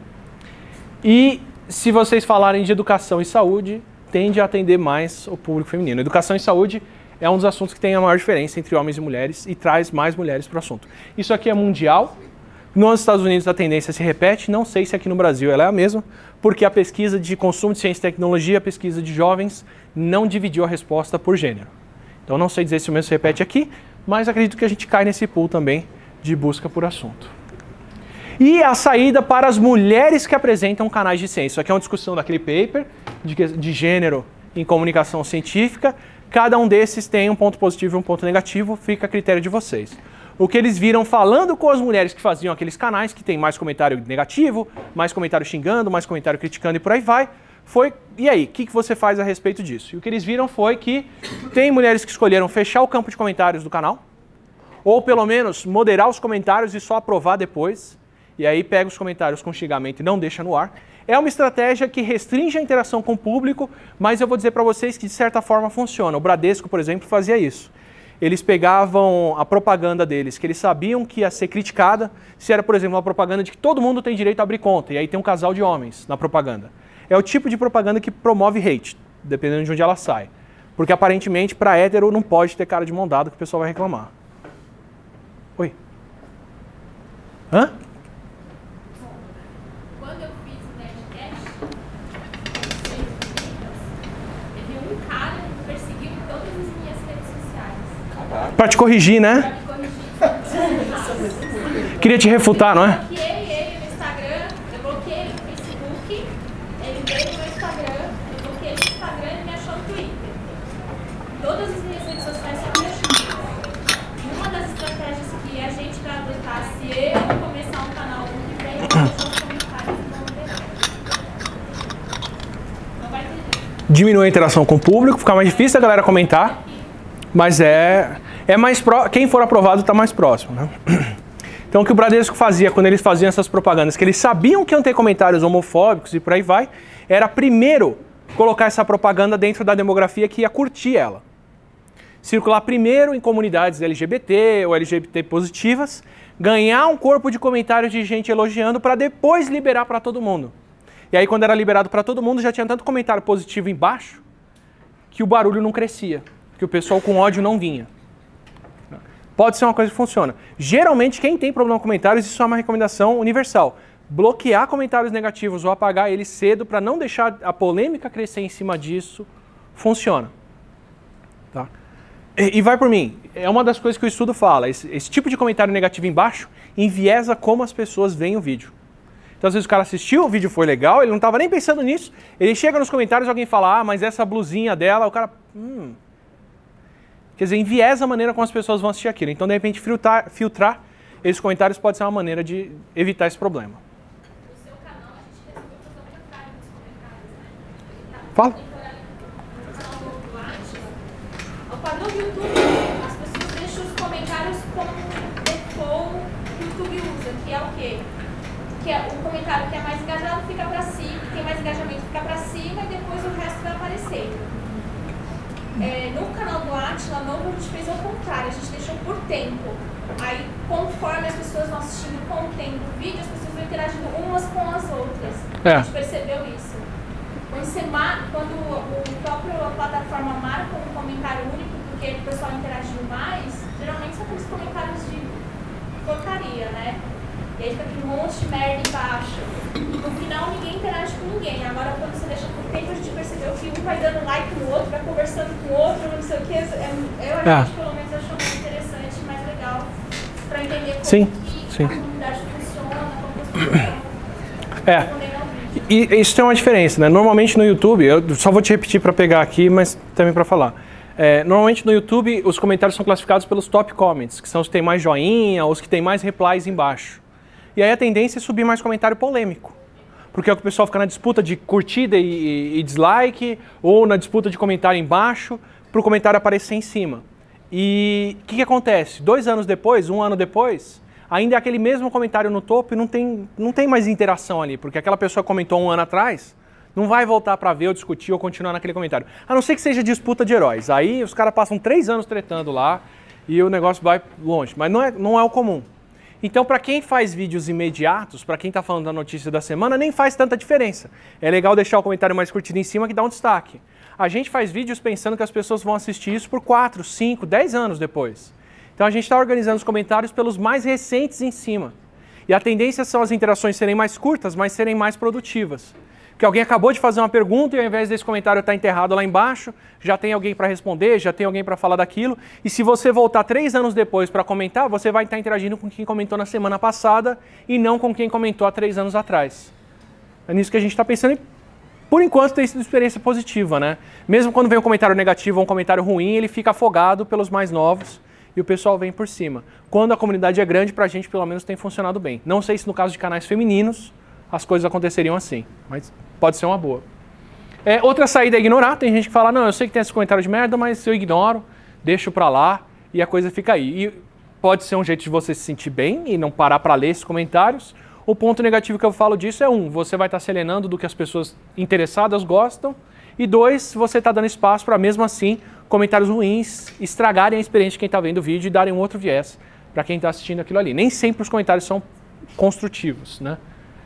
E se vocês falarem de educação e saúde, tende a atender mais o público feminino. Educação e saúde é um dos assuntos que tem a maior diferença entre homens e mulheres e traz mais mulheres para o assunto. Isso aqui é mundial. Nos Estados Unidos a tendência se repete, não sei se aqui no Brasil ela é a mesma, porque a pesquisa de consumo de ciência e tecnologia, a pesquisa de jovens, não dividiu a resposta por gênero. Então não sei dizer se o mesmo se repete aqui, mas acredito que a gente cai nesse pool também de busca por assunto. E a saída para as mulheres que apresentam canais de ciência. Isso aqui é uma discussão daquele paper de gênero em comunicação científica. Cada um desses tem um ponto positivo e um ponto negativo, fica a critério de vocês. O que eles viram falando com as mulheres que faziam aqueles canais, que tem mais comentário negativo, mais comentário xingando, mais comentário criticando e por aí vai, foi, e aí, o que você faz a respeito disso? E o que eles viram foi que tem mulheres que escolheram fechar o campo de comentários do canal, ou pelo menos moderar os comentários e só aprovar depois, e aí pega os comentários com xingamento e não deixa no ar. É uma estratégia que restringe a interação com o público, mas eu vou dizer para vocês que de certa forma funciona. O Bradesco, por exemplo, fazia isso. Eles pegavam a propaganda deles, que eles sabiam que ia ser criticada, se era, por exemplo, uma propaganda de que todo mundo tem direito a abrir conta, e aí tem um casal de homens na propaganda. É o tipo de propaganda que promove hate, dependendo de onde ela sai. Porque aparentemente, para hétero, não pode ter cara de mão dada que o pessoal vai reclamar. Oi? Hã? Quando eu fiz o Nerdcast, teve um cara que perseguiu todas as minhas redes sociais. Pra te corrigir, Pra né? me corrigir. Queria te refutar, não Eu é? bloqueei ele no Instagram, eu bloqueei ele no Facebook, ele veio no meu Instagram, eu bloqueei ele no Instagram e ele me achou no Twitter. Todas as minhas redes sociais foram me achando. Uma das estratégias que a gente vai adotar, se eu começar um canal no que vem, eu vou deixar os comentários e vão ver. Não vai ter jeito. Diminui a interação com o público, fica mais difícil a galera comentar, mas é mais quem for aprovado está mais próximo, né? Então o que o Bradesco fazia quando eles faziam essas propagandas, que eles sabiam que iam ter comentários homofóbicos e por aí vai, era primeiro colocar essa propaganda dentro da demografia que ia curtir ela. Circular primeiro em comunidades LGBT ou LGBT positivas, ganhar um corpo de comentários de gente elogiando para depois liberar para todo mundo. E aí quando era liberado para todo mundo já tinha tanto comentário positivo embaixo que o barulho não crescia, que o pessoal com ódio não vinha. Pode ser uma coisa que funciona. Geralmente quem tem problema com comentários, isso é uma recomendação universal. Bloquear comentários negativos ou apagar eles cedo para não deixar a polêmica crescer em cima disso, funciona. Tá? E vai por mim, é uma das coisas que o estudo fala, esse tipo de comentário negativo embaixo enviesa como as pessoas veem o vídeo. Então às vezes o cara assistiu, o vídeo foi legal, ele não estava nem pensando nisso, ele chega nos comentários e alguém fala, ah, mas essa blusinha dela, o cara, Quer dizer, enviesa a maneira como as pessoas vão assistir aquilo. Então de repente filtrar esses comentários pode ser uma maneira de evitar esse problema. No seu canal a gente resolveu fazer outra frase nos comentários, né? Fala. No canal do Atila, o padrão do YouTube, as pessoas deixam os comentários como default que o YouTube usa, que é o quê? Que é o comentário que é mais engajado fica pra cima, que tem mais engajamento fica pra cima e depois o resto vai aparecer. No canal do Atila novo a gente fez ao contrário, a gente deixou por tempo. Aí conforme as pessoas vão assistindo o conteúdo do vídeo, as pessoas vão interagindo umas com as outras. A gente percebeu isso. Quando a própria plataforma marca um comentário único porque o pessoal interagiu mais, geralmente são aqueles comentários de porcaria, né? E aí fica aquele monte de merda embaixo. No final ninguém interage com ninguém. Agora quando você deixa por tempo, a gente percebeu que um vai dando like no outro, vai conversando com o outro, não sei o que. Eu acho, pelo menos, achou mais interessante, mais legal, para entender como que a comunidade funciona, como as pessoas estão respondendo ao vídeo. E isso tem uma diferença, né? Normalmente no YouTube, eu só vou te repetir para pegar aqui, mas também para falar. Normalmente no YouTube os comentários são classificados pelos top comments, que são os que tem mais joinha, os que tem mais replies embaixo. E aí a tendência é subir mais comentário polêmico. Porque é o que o pessoal fica na disputa de curtida e dislike, ou na disputa de comentário embaixo, para o comentário aparecer em cima. E o que acontece? 2 anos depois, 1 ano depois, ainda é aquele mesmo comentário no topo e não tem mais interação ali, porque aquela pessoa que comentou 1 ano atrás não vai voltar para ver ou discutir ou continuar naquele comentário. A não ser que seja disputa de heróis. Aí os caras passam 3 anos tretando lá e o negócio vai longe. Mas não é o comum. Então, para quem faz vídeos imediatos, para quem está falando da notícia da semana, nem faz tanta diferença. É legal deixar o comentário mais curtido em cima que dá um destaque. A gente faz vídeos pensando que as pessoas vão assistir isso por 4, 5, 10 anos depois. Então a gente está organizando os comentários pelos mais recentes em cima. E a tendência são as interações serem mais curtas, mas serem mais produtivas. Porque alguém acabou de fazer uma pergunta e ao invés desse comentário estar enterrado lá embaixo, já tem alguém para responder, já tem alguém para falar daquilo. E se você voltar 3 anos depois para comentar, você vai estar interagindo com quem comentou na semana passada e não com quem comentou há 3 anos atrás. É nisso que a gente está pensando e, por enquanto, tem sido experiência positiva, né? Mesmo quando vem um comentário negativo ou um comentário ruim, ele fica afogado pelos mais novos e o pessoal vem por cima. Quando a comunidade é grande, pra gente pelo menos tem funcionado bem. Não sei se no caso de canais femininos as coisas aconteceriam assim, mas pode ser uma boa. Outra saída é ignorar. Tem gente que fala, não, eu sei que tem esse comentário de merda, mas eu ignoro, deixo pra lá e a coisa fica aí. E pode ser um jeito de você se sentir bem e não parar pra ler esses comentários. O ponto negativo que eu falo disso é você vai estar se alienando do que as pessoas interessadas gostam. E 2, você está dando espaço para, mesmo assim, comentários ruins estragarem a experiência de quem está vendo o vídeo e darem um outro viés para quem está assistindo aquilo ali. Nem sempre os comentários são construtivos, né?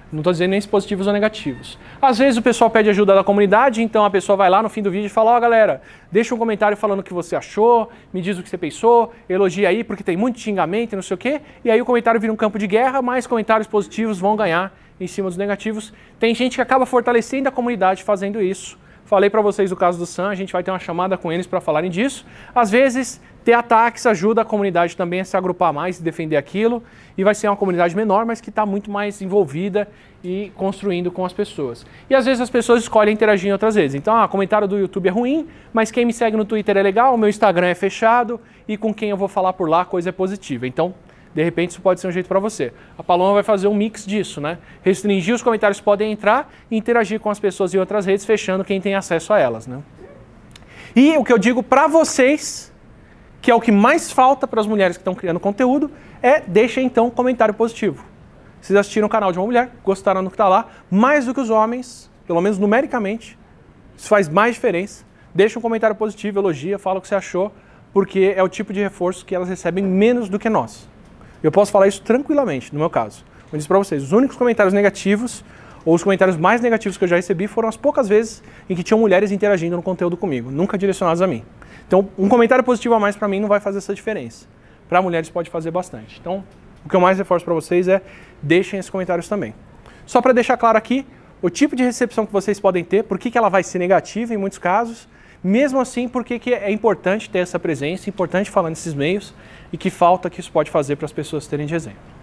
Não estou dizendo nem se positivos ou negativos. Às vezes o pessoal pede ajuda da comunidade, então a pessoa vai lá no fim do vídeo e fala, ó galera, deixa um comentário falando o que você achou, me diz o que você pensou, elogia aí porque tem muito xingamento e não sei o quê, e aí o comentário vira um campo de guerra, mas comentários positivos vão ganhar em cima dos negativos. Tem gente que acaba fortalecendo a comunidade fazendo isso. Falei para vocês o caso do Sam, a gente vai ter uma chamada com eles para falarem disso. Às vezes, ter ataques ajuda a comunidade também a se agrupar mais e defender aquilo. E vai ser uma comunidade menor, mas que está muito mais envolvida e construindo com as pessoas. E às vezes as pessoas escolhem interagir em outras redes. Então, comentário do YouTube é ruim, mas quem me segue no Twitter é legal, o meu Instagram é fechado e com quem eu vou falar por lá a coisa é positiva. Então, de repente isso pode ser um jeito para você. A Paloma vai fazer um mix disso, né? Restringir os comentários que podem entrar e interagir com as pessoas em outras redes, fechando quem tem acesso a elas, né? E o que eu digo para vocês, que é o que mais falta para as mulheres que estão criando conteúdo, é deixem então um comentário positivo. Vocês assistiram o canal de uma mulher, gostaram do que está lá, mais do que os homens, pelo menos numericamente, isso faz mais diferença. Deixa um comentário positivo, elogia, fala o que você achou, porque é o tipo de reforço que elas recebem menos do que nós. Eu posso falar isso tranquilamente, no meu caso. Eu disse para vocês, os únicos comentários negativos, ou os comentários mais negativos que eu já recebi, foram as poucas vezes em que tinham mulheres interagindo no conteúdo comigo, nunca direcionados a mim. Então, um comentário positivo a mais para mim não vai fazer essa diferença. Para mulheres pode fazer bastante. Então, o que eu mais reforço para vocês é, deixem esses comentários também. Só para deixar claro aqui, o tipo de recepção que vocês podem ter, por que ela vai ser negativa em muitos casos, mesmo assim, por que é importante ter essa presença, importante falar nesses meios, e que falta que isso pode fazer para as pessoas terem de exemplo.